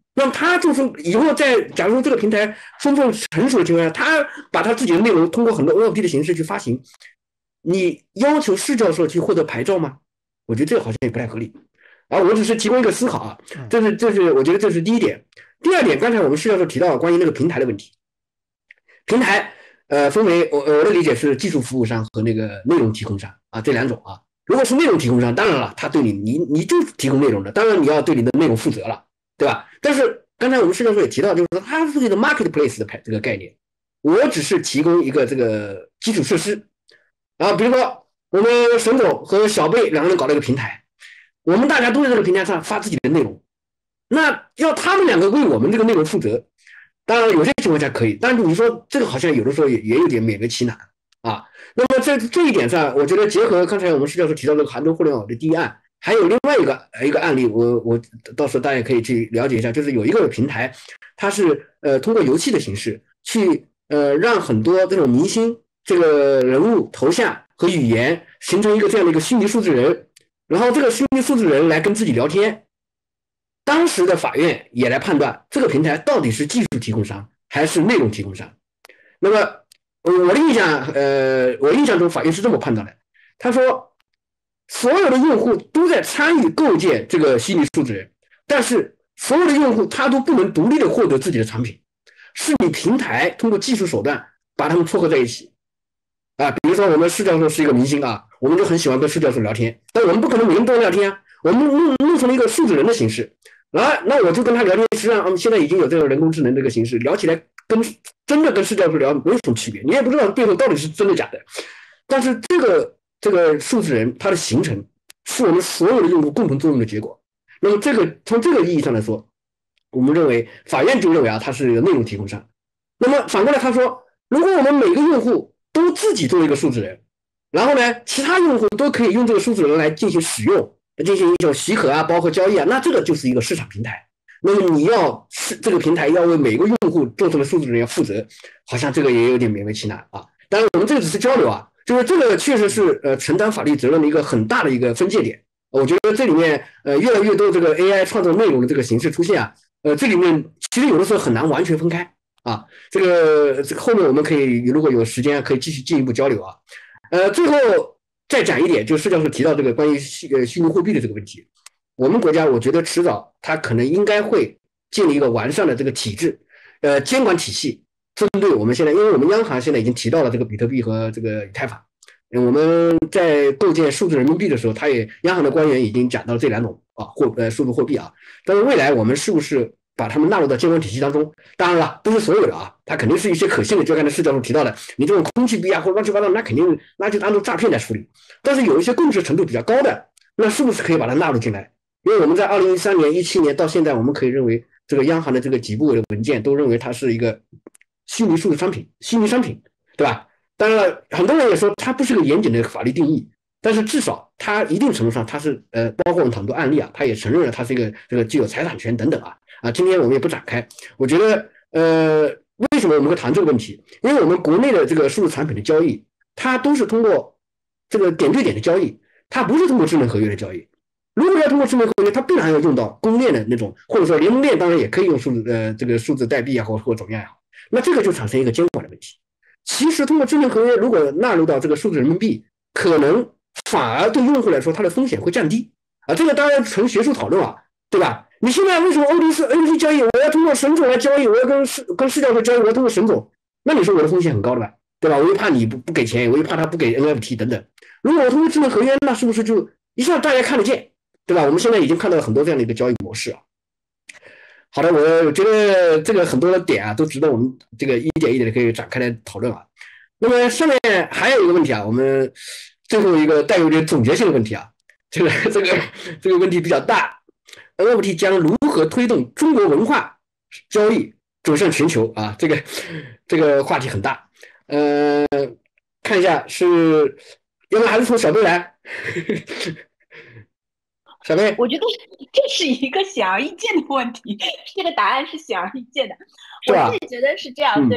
那么他就是以后在假如说这个平台充分成熟的情况下，他把他自己的内容通过很多 NFT 的形式去发行，你要求市教授去获得牌照吗？我觉得这个好像也不太合理。我只是提供一个思考啊，这是我觉得这是第一点。第二点，刚才我们市教授提到关于那个平台的问题，平台分为我的理解是技术服务商和那个内容提供商啊这两种啊。如果是内容提供商，当然了，他对你就是提供内容的，当然你要对你的内容负责了，对吧？但是刚才我们市教授也提到，就是说它是一个 marketplace 的这个概念，我只是提供一个这个基础设施啊，比如说我们沈总和小贝两个人搞了一个平台，我们大家都在这个平台上发自己的内容，那要他们两个为我们这个内容负责，当然有些情况下可以，但是你说这个好像有的时候也有点勉为其难啊。那么在这一点上，我觉得结合刚才我们施教授提到这个杭州互联网的第一案，还有另外一个案例，我到时候大家可以去了解一下，就是有一个平台，它是通过游戏的形式去让很多这种明星这个人物头像和语言形成一个这样的一个虚拟数字人，然后这个虚拟数字人来跟自己聊天。当时的法院也来判断这个平台到底是技术提供商还是内容提供商。那么我印象中法院是这么判断的，他说所有的用户都在参与构建这个虚拟数字人，但是所有的用户他都不能独立的获得自己的产品，是你平台通过技术手段把他们撮合在一起啊。比如说我们施教授是一个明星啊，我们就很喜欢跟施教授聊天，但我们不可能每天都聊天啊，我们弄成了一个数字人的形式。那我就跟他聊天，实际上现在已经有这个人工智能这个形式，聊起来真的跟施教授聊没有什么区别，你也不知道背后到底是真的假的。但是这个数字人它的形成是我们所有的用户共同作用的结果。那么从这个意义上来说，我们认为法院就认为啊，它是一个内容提供商。那么反过来他说，如果我们每个用户都自己做一个数字人，然后呢，其他用户都可以用这个数字人来进行使用，进行一种许可啊，包括交易啊，那这个就是一个市场平台。那么你这个平台要为每个用户做出的数字人要负责，好像这个也有点勉为其难啊。当然我们这个只是交流啊，就是这个确实是承担法律责任的一个很大的一个分界点。我觉得这里面越来越多这个 AI 创造内容的这个形式出现啊，这里面其实有的时候很难完全分开啊。这个后面我们可以如果有时间可以继续进一步交流啊。最后再讲一点，就是施教授提到这个关于虚拟货币的这个问题，我们国家我觉得迟早它可能应该会建立一个完善的这个体制，监管体系，针对我们现在，因为我们央行现在已经提到了这个比特币和这个以太坊，我们在构建数字人民币的时候，央行的官员已经讲到这两种数字货币啊，但是未来我们是不是把它们纳入到监管体系当中？当然了，不是所有的啊，它肯定是一些可信的，就刚才施教授提到的，你这种空气币啊或者乱七八糟，那就当做诈骗来处理。但是有一些共识程度比较高的，那是不是可以把它纳入进来？因为我们在2013年、17年到现在，我们可以认为这个央行的这个几部委的文件都认为它是一个虚拟数字商品、虚拟商品，对吧？当然了，很多人也说它不是个严谨的法律定义，但是至少它一定程度上它是包括我们很多案例啊，它也承认了它是一个这个具有财产权等等啊。今天我们也不展开。我觉得为什么我们会谈这个问题？因为我们国内的这个数字产品的交易，它都是通过这个点对点的交易，它不是通过智能合约的交易。如果要通过智能合约，它必然要用到公链的那种，或者说联盟链，当然也可以用这个数字代币啊，或怎么样也好。那这个就产生一个监管的问题。其实通过智能合约如果纳入到这个数字人民币，可能反而对用户来说它的风险会降低啊。这个当然纯学术讨论啊，对吧？你现在为什么 OTC 交易，我要通过沈总来交易，我要跟施教授交易，我要通过沈总，那你说我的风险很高的吧，对吧？我又怕你不给钱，我又怕他不给 NFT 等等。如果我通过智能合约，那是不是就一下大家看得见，对吧？我们现在已经看到了很多这样的一个交易模式啊。好的，我觉得这个很多的点啊，都值得我们这个一点一点的可以展开来讨论啊。那么下面还有一个问题啊，我们最后一个带有点总结性的问题啊，这个问题比较大 ，NFT 将如何推动中国文化交易走向全球啊？这个话题很大，看一下是，要不还是从小贝来。小贝， 我觉得这是一个显而易见的问题，这个答案是显而易见的。我自己觉得是这样，对，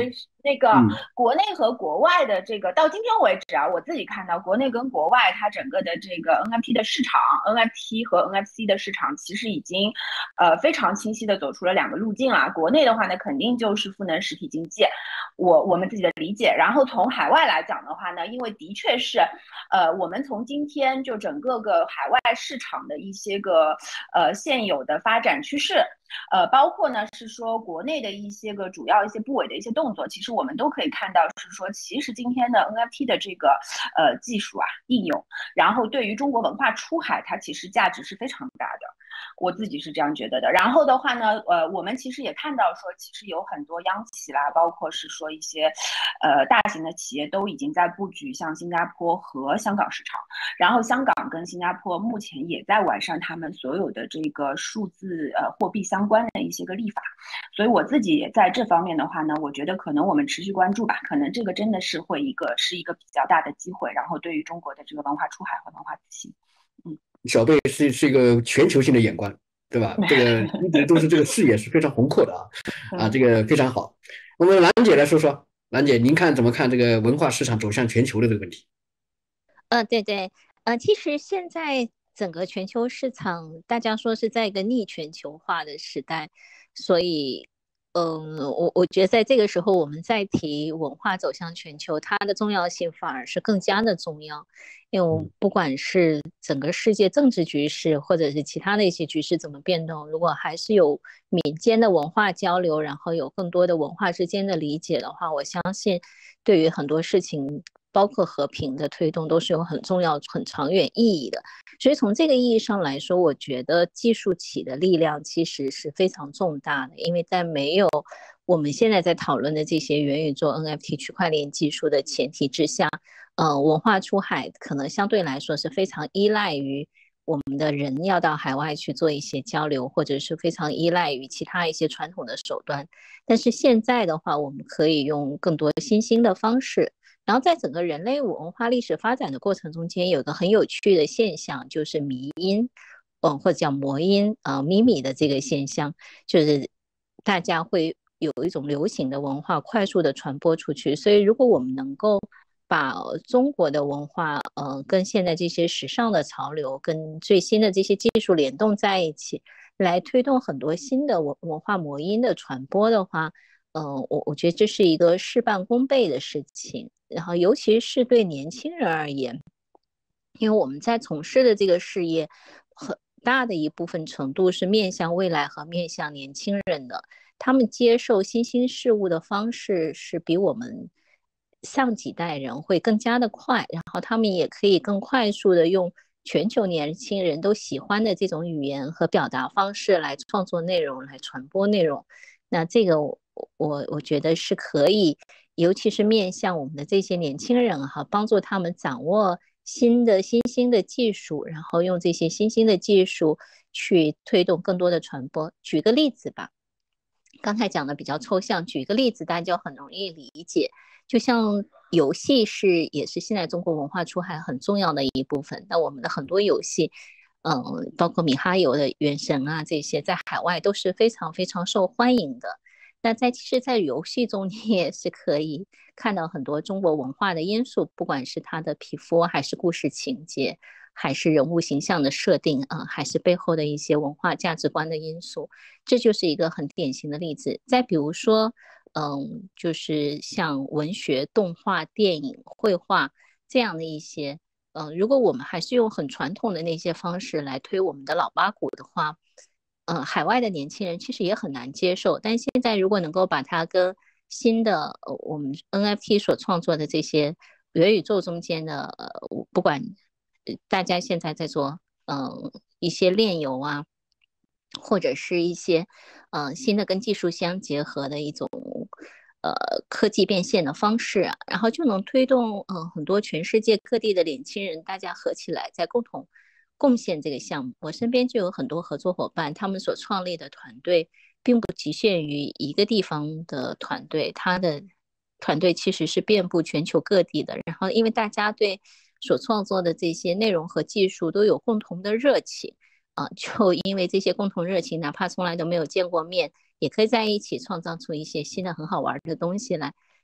那个国内和国外的这个到今天为止啊，我自己看到国内跟国外它整个的这个 NFT 的市场 ，NFT 和 NFC 的市场其实已经非常清晰的走出了两个路径了。国内的话呢，肯定就是赋能实体经济，我们自己的理解。然后从海外来讲的话呢，因为的确是我们从今天就整个海外市场的一些个现有的发展趋势。包括呢是说国内的一些个主要一些部委的一些动作，其实我们都可以看到是说，其实今天的 NFT 的这个技术啊应用，然后对于中国文化出海，它其实价值是非常大的。我自己是这样觉得的。然后的话呢，我们其实也看到说，其实有很多央企啦，包括是说一些大型的企业都已经在布局像新加坡和香港市场。然后香港跟新加坡目前也在完善他们所有的这个数字货币相关的一些个立法。所以我自己也在这方面的话呢，我觉得可能我们持续关注吧，可能这个真的是会是一个比较大的机会，然后对于中国的这个文化出海和文化自信。 小贝是一个全球性的眼光，对吧？这个一直都是这个视野是非常宏阔的啊，这个非常好。我们兰姐来说说，兰姐您怎么看这个文化市场走向全球的这个问题？ 对对，其实现在整个全球市场，大家说是在一个逆全球化的时代，所以，我觉得在这个时候，我们再提文化走向全球，它的重要性反而是更加的重要。因为不管是整个世界政治局势，或者是其他的一些局势怎么变动，如果还是有民间的文化交流，然后有更多的文化之间的理解的话，我相信对于很多事情，包括和平的推动，都是有很重要、很长远意义的。所以从这个意义上来说，我觉得技术起的力量其实是非常重大的，因为在没有我们现在在讨论的这些元宇宙、NFT、区块链技术的前提之下，文化出海可能相对来说是非常依赖于我们的人要到海外去做一些交流，或者是非常依赖于其他一些传统的手段。但是现在的话，我们可以用更多新兴的方式。然后在整个人类文化历史发展的过程中间，有个很有趣的现象，就是迷音，或者叫魔音咪咪的这个现象，就是大家会有一种流行的文化快速的传播出去。所以如果我们能够把中国的文化跟现在这些时尚的潮流跟最新的这些技术联动在一起，来推动很多新的文化魔音的传播的话，我觉得这是一个事半功倍的事情。然后尤其是对年轻人而言，因为我们在从事的这个事业很大的一部分程度是面向未来和面向年轻人的，他们接受新兴事物的方式是比我们上几代人会更加的快，然后他们也可以更快速的用全球年轻人都喜欢的这种语言和表达方式来创作内容，来传播内容。那这个我觉得是可以，尤其是面向我们的这些年轻人哈，帮助他们掌握新兴的技术，然后用这些新兴的技术去推动更多的传播。举个例子吧，刚才讲的比较抽象，举个例子大家就很容易理解。就像游戏也是现在中国文化出海很重要的一部分。那我们的很多游戏，包括米哈游的《原神》啊，这些在海外都是非常非常受欢迎的。那其实，在游戏中你也是可以看到很多中国文化的因素，不管是它的皮肤，还是故事情节，还是人物形象的设定还是背后的一些文化价值观的因素，这就是一个很典型的例子。再比如说，就是像文学、动画、电影、绘画这样的一些，如果我们还是用很传统的那些方式来推我们的老八股的话，海外的年轻人其实也很难接受。但现在如果能够把它跟新的我们 NFT 所创作的这些元宇宙中间的不管大家现在在做一些链游啊，或者是一些新的跟技术相结合的一种科技变现的方式然后就能推动很多全世界各地的年轻人大家合起来在共同贡献这个项目。我身边就有很多合作伙伴，他们所创立的团队并不局限于一个地方的团队，他的团队其实是遍布全球各地的。然后因为大家对所创作的这些内容和技术都有共同的热情就因为这些共同热情，哪怕从来都没有见过面，也可以在一起创造出一些新的很好玩的东西来。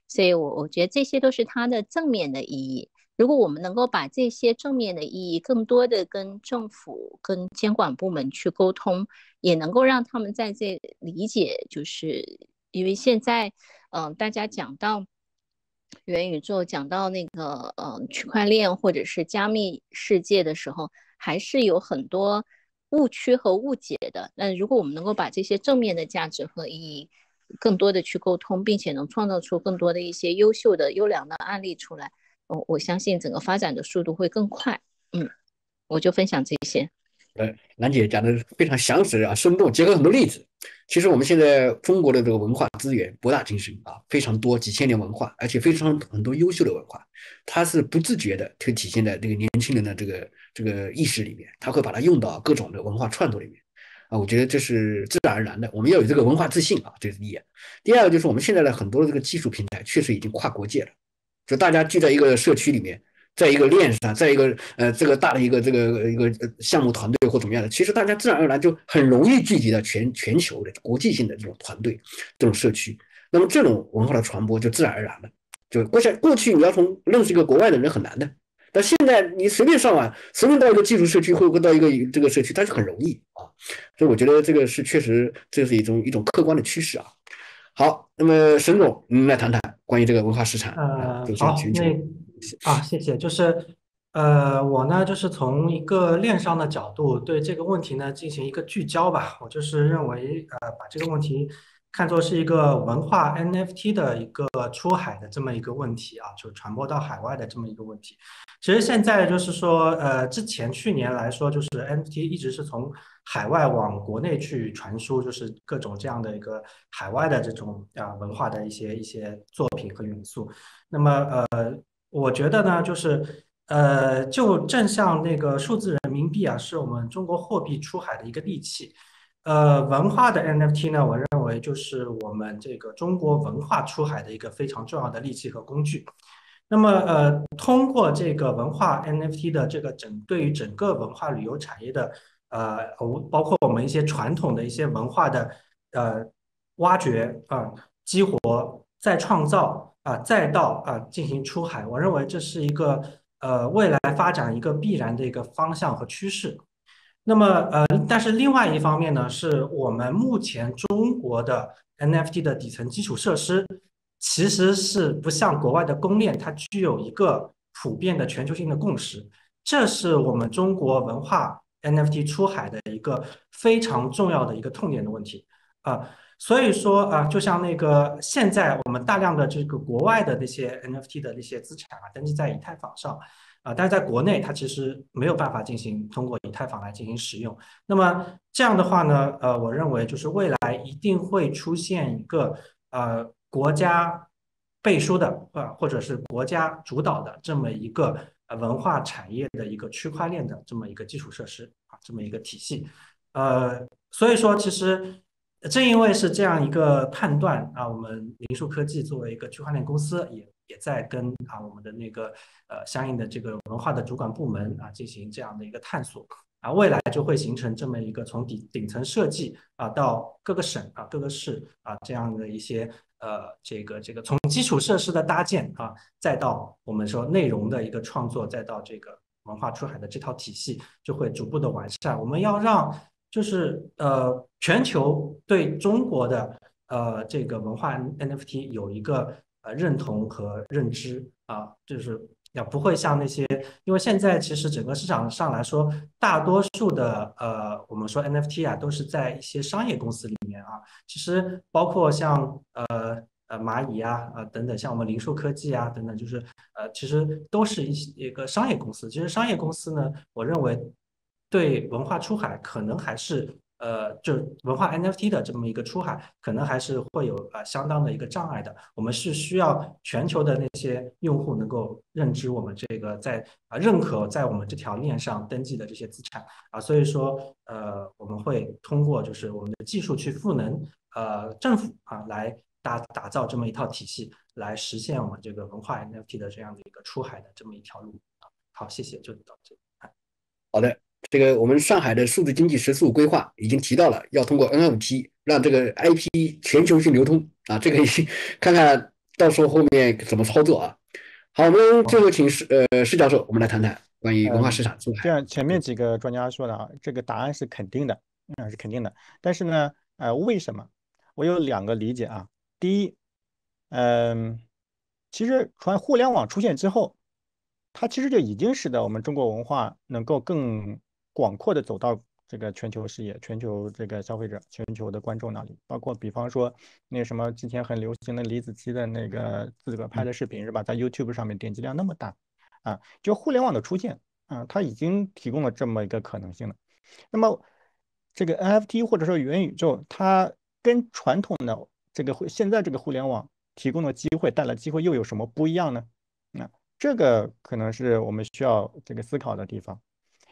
所以我觉得这些都是它的正面的意义。如果我们能够把这些正面的意义更多的跟政府、跟监管部门去沟通，也能够让他们在这理解，就是因为现在，大家讲到元宇宙，讲到那个区块链或者是加密世界的时候，还是有很多误区和误解的。那如果我们能够把这些正面的价值和意义更多的去沟通，并且能创造出更多的一些优秀的、优良的案例出来，我相信整个发展的速度会更快。我就分享这些。 兰姐讲的非常详实啊，生动，结合很多例子。其实我们现在中国的这个文化资源博大精深啊，非常多，几千年文化，而且非常很多优秀的文化，它是不自觉的会体现在这个年轻人的这个意识里面，他会把它用到各种的文化创作里面啊。我觉得这是自然而然的，我们要有这个文化自信啊，这是第一。第二个就是我们现在的很多的这个技术平台确实已经跨国界了，就大家聚在一个社区里面。在一个链上，在一个这个大的一个项目团队或怎么样的，其实大家自然而然就很容易聚集到全球的国际性的这种团队、这种社区。那么这种文化的传播就自然而然了。就过去你要从认识一个国外的人很难的，但现在你随便上网，随便到一个技术社区或者到一个这个社区，它是很容易啊。所以我觉得这个是确实这是一种客观的趋势啊。好，那么沈总，您来谈谈关于这个文化市场走向全球。 谢谢。我呢就是从一个链上的角度对这个问题呢进行一个聚焦吧。我就是认为把这个问题看作是一个文化 NFT 的一个出海的这么一个问题啊，就传播到海外的这么一个问题。其实现在就是说之前去年来说，就是 NFT 一直是从海外往国内去传输，就是各种这样的一个海外的这种文化的一些作品和元素。那么我觉得呢，就是就正像那个数字人民币啊，是我们中国货币出海的一个利器。文化的 NFT 呢，我认为就是我们这个中国文化出海的一个非常重要的利器和工具。那么通过这个文化 NFT 的这个对于整个文化旅游产业的包括我们一些传统的一些文化的挖掘激活、再创造再到进行出海，我认为这是一个未来发展一个必然的一个方向和趋势。那么但是另外一方面呢，是我们目前中国的 NFT 的底层基础设施其实是不像国外的公链，它具有一个普遍的全球性的共识，这是我们中国文化 NFT 出海的一个非常重要的一个痛点的问题所以说就像那个现在我们大量的这个国外的那些 NFT 的那些资产登记在以太坊上但是在国内它其实没有办法通过以太坊来进行使用。那么这样的话呢我认为就是未来一定会出现一个国家背书的或者是国家主导的这么一个文化产业的一个区块链的这么一个基础设施这么一个体系。所以说其实正因为是这样一个判断我们灵数科技作为一个区块链公司也在跟我们的那个相应的这个文化的主管部门进行这样的一个探索未来就会形成这么一个从顶层设计到各个省各个市这样的一些这个从基础设施的搭建再到我们说内容的一个创作，再到这个文化出海的这套体系就会逐步的完善。我们要让就是全球对中国的这个文化 NFT 有一个认同和认知就是也不会像那些，因为现在其实整个市场上来说，大多数的我们说 NFT 都是在一些商业公司里面其实包括像蚂蚁等等，像我们灵数科技等等，就是其实都是一个商业公司。其实商业公司呢，我认为对文化出海可能还是就文化 NFT 的这么一个出海，可能还是会有相当的一个障碍的。我们是需要全球的那些用户能够认知我们这个认可在我们这条链上登记的这些资产所以说我们会通过就是我们的技术去赋能政府来打造这么一套体系，来实现我们这个文化 NFT 的这样的一个出海的这么一条路好，谢谢，就到这里。 好的。这个我们上海的数字经济“十四五”规划已经提到了，要通过 NFT 让这个 IP 全球性流通这个看看到时候后面怎么操作啊？好，我们最后请施教授，我们来谈谈关于文化市场出海。 这样前面几个专家说的啊，这个答案是肯定的，是肯定的。但是呢，为什么？我有2个理解啊。第一，其实互联网出现之后，它其实就已经使得我们中国文化能够更广阔的走到这个全球视野、全球这个消费者、全球的观众那里。包括比方说那什么之前很流行的李子柒的那个自个拍的视频是吧，在 YouTube 上面点击量那么大啊，就互联网的出现。它已经提供了这么一个可能性了。那么，这个 NFT 或者说元宇宙，它跟传统的现在这个互联网提供的机会带来机会又有什么不一样呢？这个可能是我们需要这个思考的地方。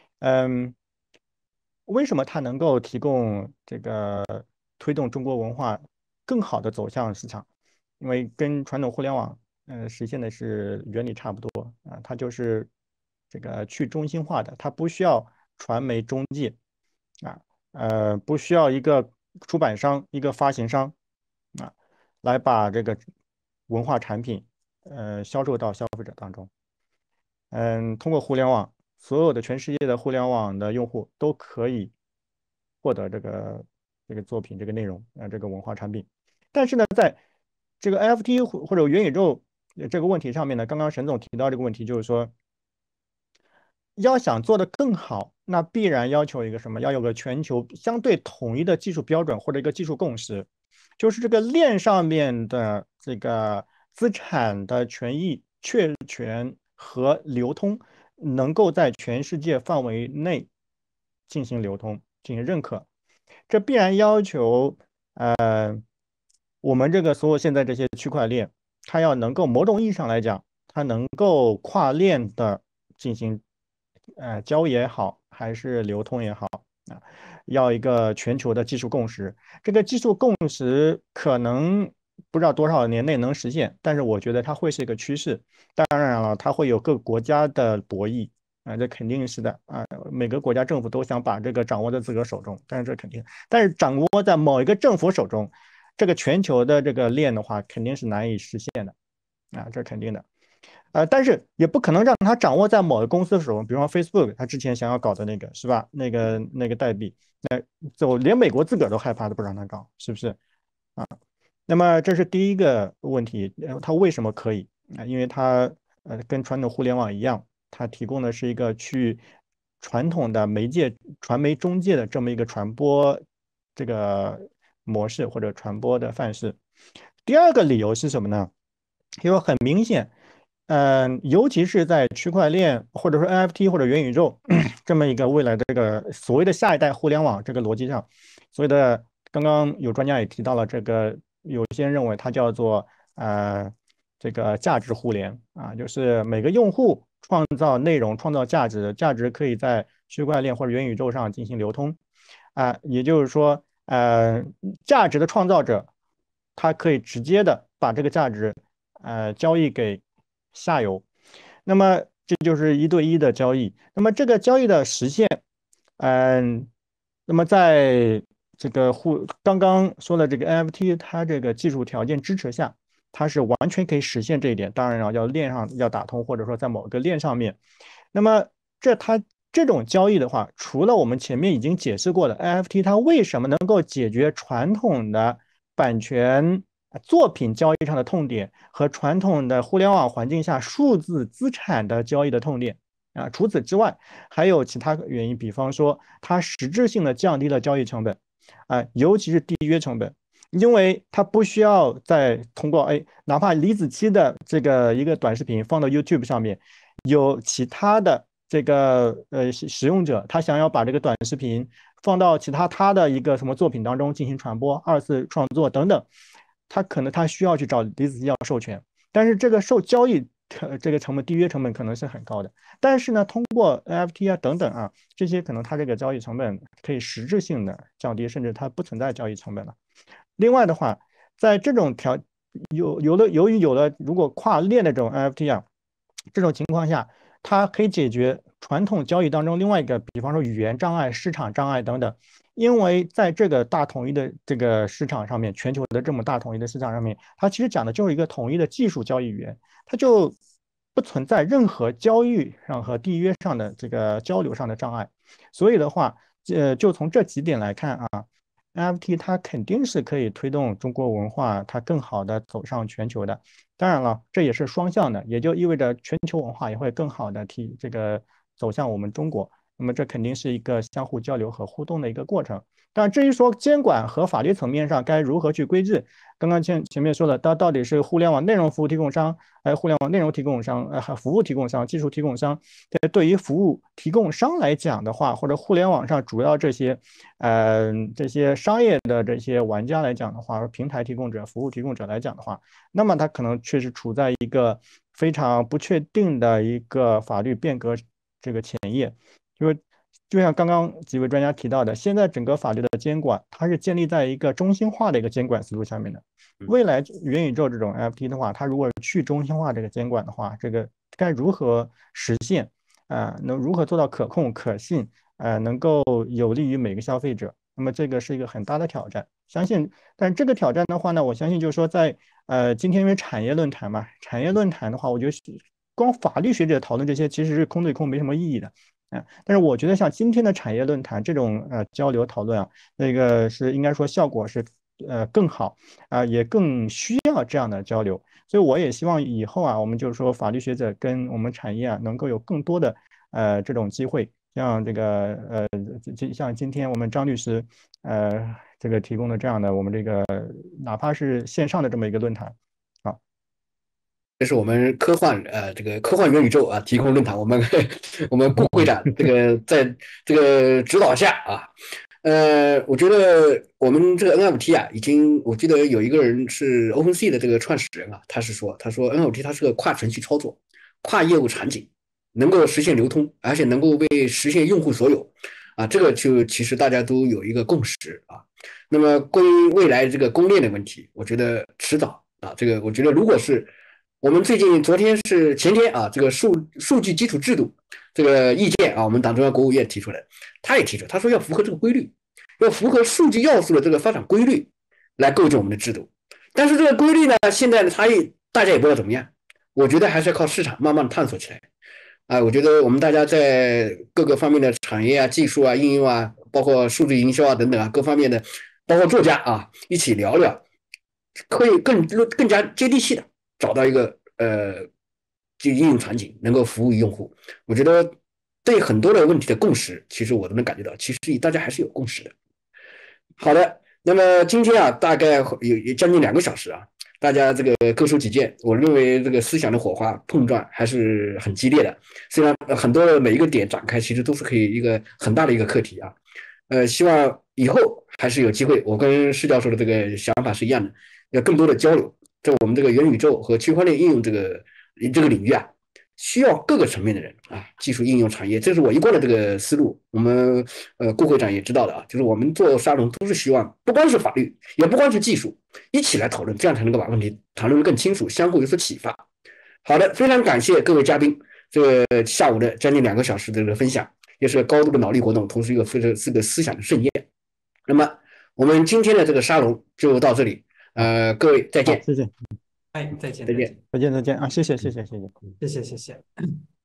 为什么它能够提供这个推动中国文化更好的走向市场？因为跟传统互联网实现的是原理差不多啊，它就是这个去中心化的，它不需要传媒中介啊，不需要一个出版商、一个发行商啊，来把这个文化产品销售到消费者当中。通过互联网，所有的全世界的互联网的用户都可以获得这个作品、这个内容这个文化产品。但是呢，在这个 NFT 或者元宇宙这个问题上面呢，刚刚沈总提到这个问题，就是说，要想做得更好，那必然要求一个什么？要有个全球相对统一的技术标准或者一个技术共识，就是这个链上面的这个资产的权益确权和流通能够在全世界范围内进行流通、进行认可。这必然要求，我们这个所有现在这些区块链，它要能够某种意义上来讲，它能够跨链的进行，交易也好，还是流通也好啊，要一个全球的技术共识。这个技术共识可能不知道多少年内能实现，但是我觉得它会是一个趋势。当然了，它会有各个国家的博弈。这肯定是的啊，每个国家政府都想把这个掌握在自个手中，但是这肯定，但是掌握在某一个政府手中，这个全球的这个链的话，肯定是难以实现的啊，这肯定的。但是也不可能让它掌握在某个公司手中，比方说 Facebook，他之前想要搞的那个是吧？那个代币，连美国自个儿都害怕，都不让他搞，是不是啊？那么这是第一个问题，它为什么可以啊？因为它跟传统互联网一样。它提供的是一个去传统的媒介、传媒中介的这么一个传播这个模式或者传播的范式。第二个理由是什么呢？因为很明显，尤其是在区块链或者说 NFT 或者元宇宙这么一个未来的这个所谓的下一代互联网这个逻辑上，所谓的刚刚有专家也提到了这个，有些人认为它叫做这个价值互联啊，就是每个用户创造内容、创造价值，价值可以在区块链或者元宇宙上进行流通啊，也就是说，价值的创造者，他可以直接的把这个价值交易给下游，那么这就是1对1的交易。那么这个交易的实现，那么在这个刚刚说的这个 NFT，它这个技术条件支持下。它是完全可以实现这一点，当然了，要链上要打通，或者说在某个链上面。那么它这种交易的话，除了我们前面已经解释过的 NFT，它为什么能够解决传统的版权作品交易上的痛点和传统的互联网环境下数字资产的交易的痛点啊？除此之外，还有其他原因，比方说它实质性的降低了交易成本啊，尤其是缔约成本。因为它不需要再通过哪怕李子柒的这个一个短视频放到 YouTube 上面，有其他的这个使用者，他想要把这个短视频放到他的一个什么作品当中进行传播、二次创作等等，他需要去找李子柒要授权，但是这个交易这个成本缔约成本可能是很高的，但是呢，通过 NFT 啊等等啊这些，可能它这个交易成本可以实质性的降低，甚至它不存在交易成本了。另外的话，在这种由于有了如果跨链的这种 NFT 啊，这种情况下， 它可以解决传统交易当中另外一个，比方说语言障碍、市场障碍等等。因为在这个大统一的这个市场上面，全球的这么大统一的市场上面，它其实讲的就是一个统一的技术交易语言，它就不存在任何交易上和缔约上的这个交流上的障碍。所以的话，就从这几点来看啊，NFT 它肯定是可以推动中国文化它更好的走上全球的。当然了，这也是双向的，也就意味着全球文化也会更好的走向我们中国。那么这肯定是一个相互交流和互动的一个过程。但至于说监管和法律层面上该如何去规制，刚刚前面说了，它到底是互联网内容服务提供商，还有互联网内容提供商，服务提供商、技术提供商。对于服务提供商来讲的话，或者互联网上主要这些商业的这些玩家来讲的话，平台提供者、服务提供者来讲的话，那么它可能确实处在一个非常不确定的一个法律变革这个前夜。就像刚刚几位专家提到的，现在整个法律的监管，它是建立在一个中心化的一个监管思路下面的。未来元宇宙这种 NFT 的话，它如果去中心化这个监管的话，这个该如何实现？能如何做到可控、可信？能够有利于每个消费者？那么这个是一个很大的挑战。但这个挑战的话呢，我相信就是说在今天因为产业论坛嘛，产业论坛的话，我觉得光法律学者讨论这些其实是空对空，没什么意义的。但是我觉得像今天的产业论坛这种交流讨论啊，那个是应该说效果是更好也更需要这样的交流。所以我也希望以后啊，我们就是说法律学者跟我们产业啊，能够有更多的这种机会，像像今天我们张律师这个提供的这样的我们这个哪怕是线上的这么一个论坛。 这是我们这个科幻元宇宙啊提供论坛，我们顾会长这个在这个指导下啊，我觉得我们这个 NFT 啊，我记得有一个人是 OpenSea 的这个创始人啊，他说 NFT 它是个跨程序操作、跨业务场景，能够实现流通，而且能够被实现用户所有啊，这个就其实大家都有一个共识啊。那么关于未来这个公链的问题，我觉得迟早啊，这个我觉得如果是我们前天啊，这个数据基础制度这个意见啊，我们党中央国务院提出来，他也提出，他说要符合这个规律，要符合数据要素的这个发展规律来构建我们的制度。但是这个规律呢，现在的差异大家也不知道怎么样，我觉得还是要靠市场慢慢的探索起来。我觉得我们大家在各个方面的产业啊、技术啊、应用啊，包括数字营销啊等等啊，各方面的，包括作家啊，一起聊聊，可以更加接地气的找到一个这应用场景能够服务于用户。我觉得对很多的问题的共识，其实我都能感觉到，其实大家还是有共识的。好的，那么今天啊，大概有将近2个小时啊，大家这个各抒己见，我认为这个思想的火花碰撞还是很激烈的。虽然很多的每一个点展开，其实都是可以一个很大的一个课题啊。希望以后还是有机会，我跟施教授的这个想法是一样的，要更多的交流。在我们这个元宇宙和区块链应用这个领域啊，需要各个层面的人啊，技术应用产业，这是我一贯的这个思路。我们顾会长也知道的啊，就是我们做沙龙都是希望不光是法律，也不光是技术，一起来讨论，这样才能够把问题讨论得更清楚，相互有所启发。好的，非常感谢各位嘉宾这个下午的将近2个小时的这个分享，也是高度的脑力活动，同时又是个思想的盛宴。那么我们今天的这个沙龙就到这里。各位再见， 谢谢。 再见， 再见啊！谢谢。 谢谢。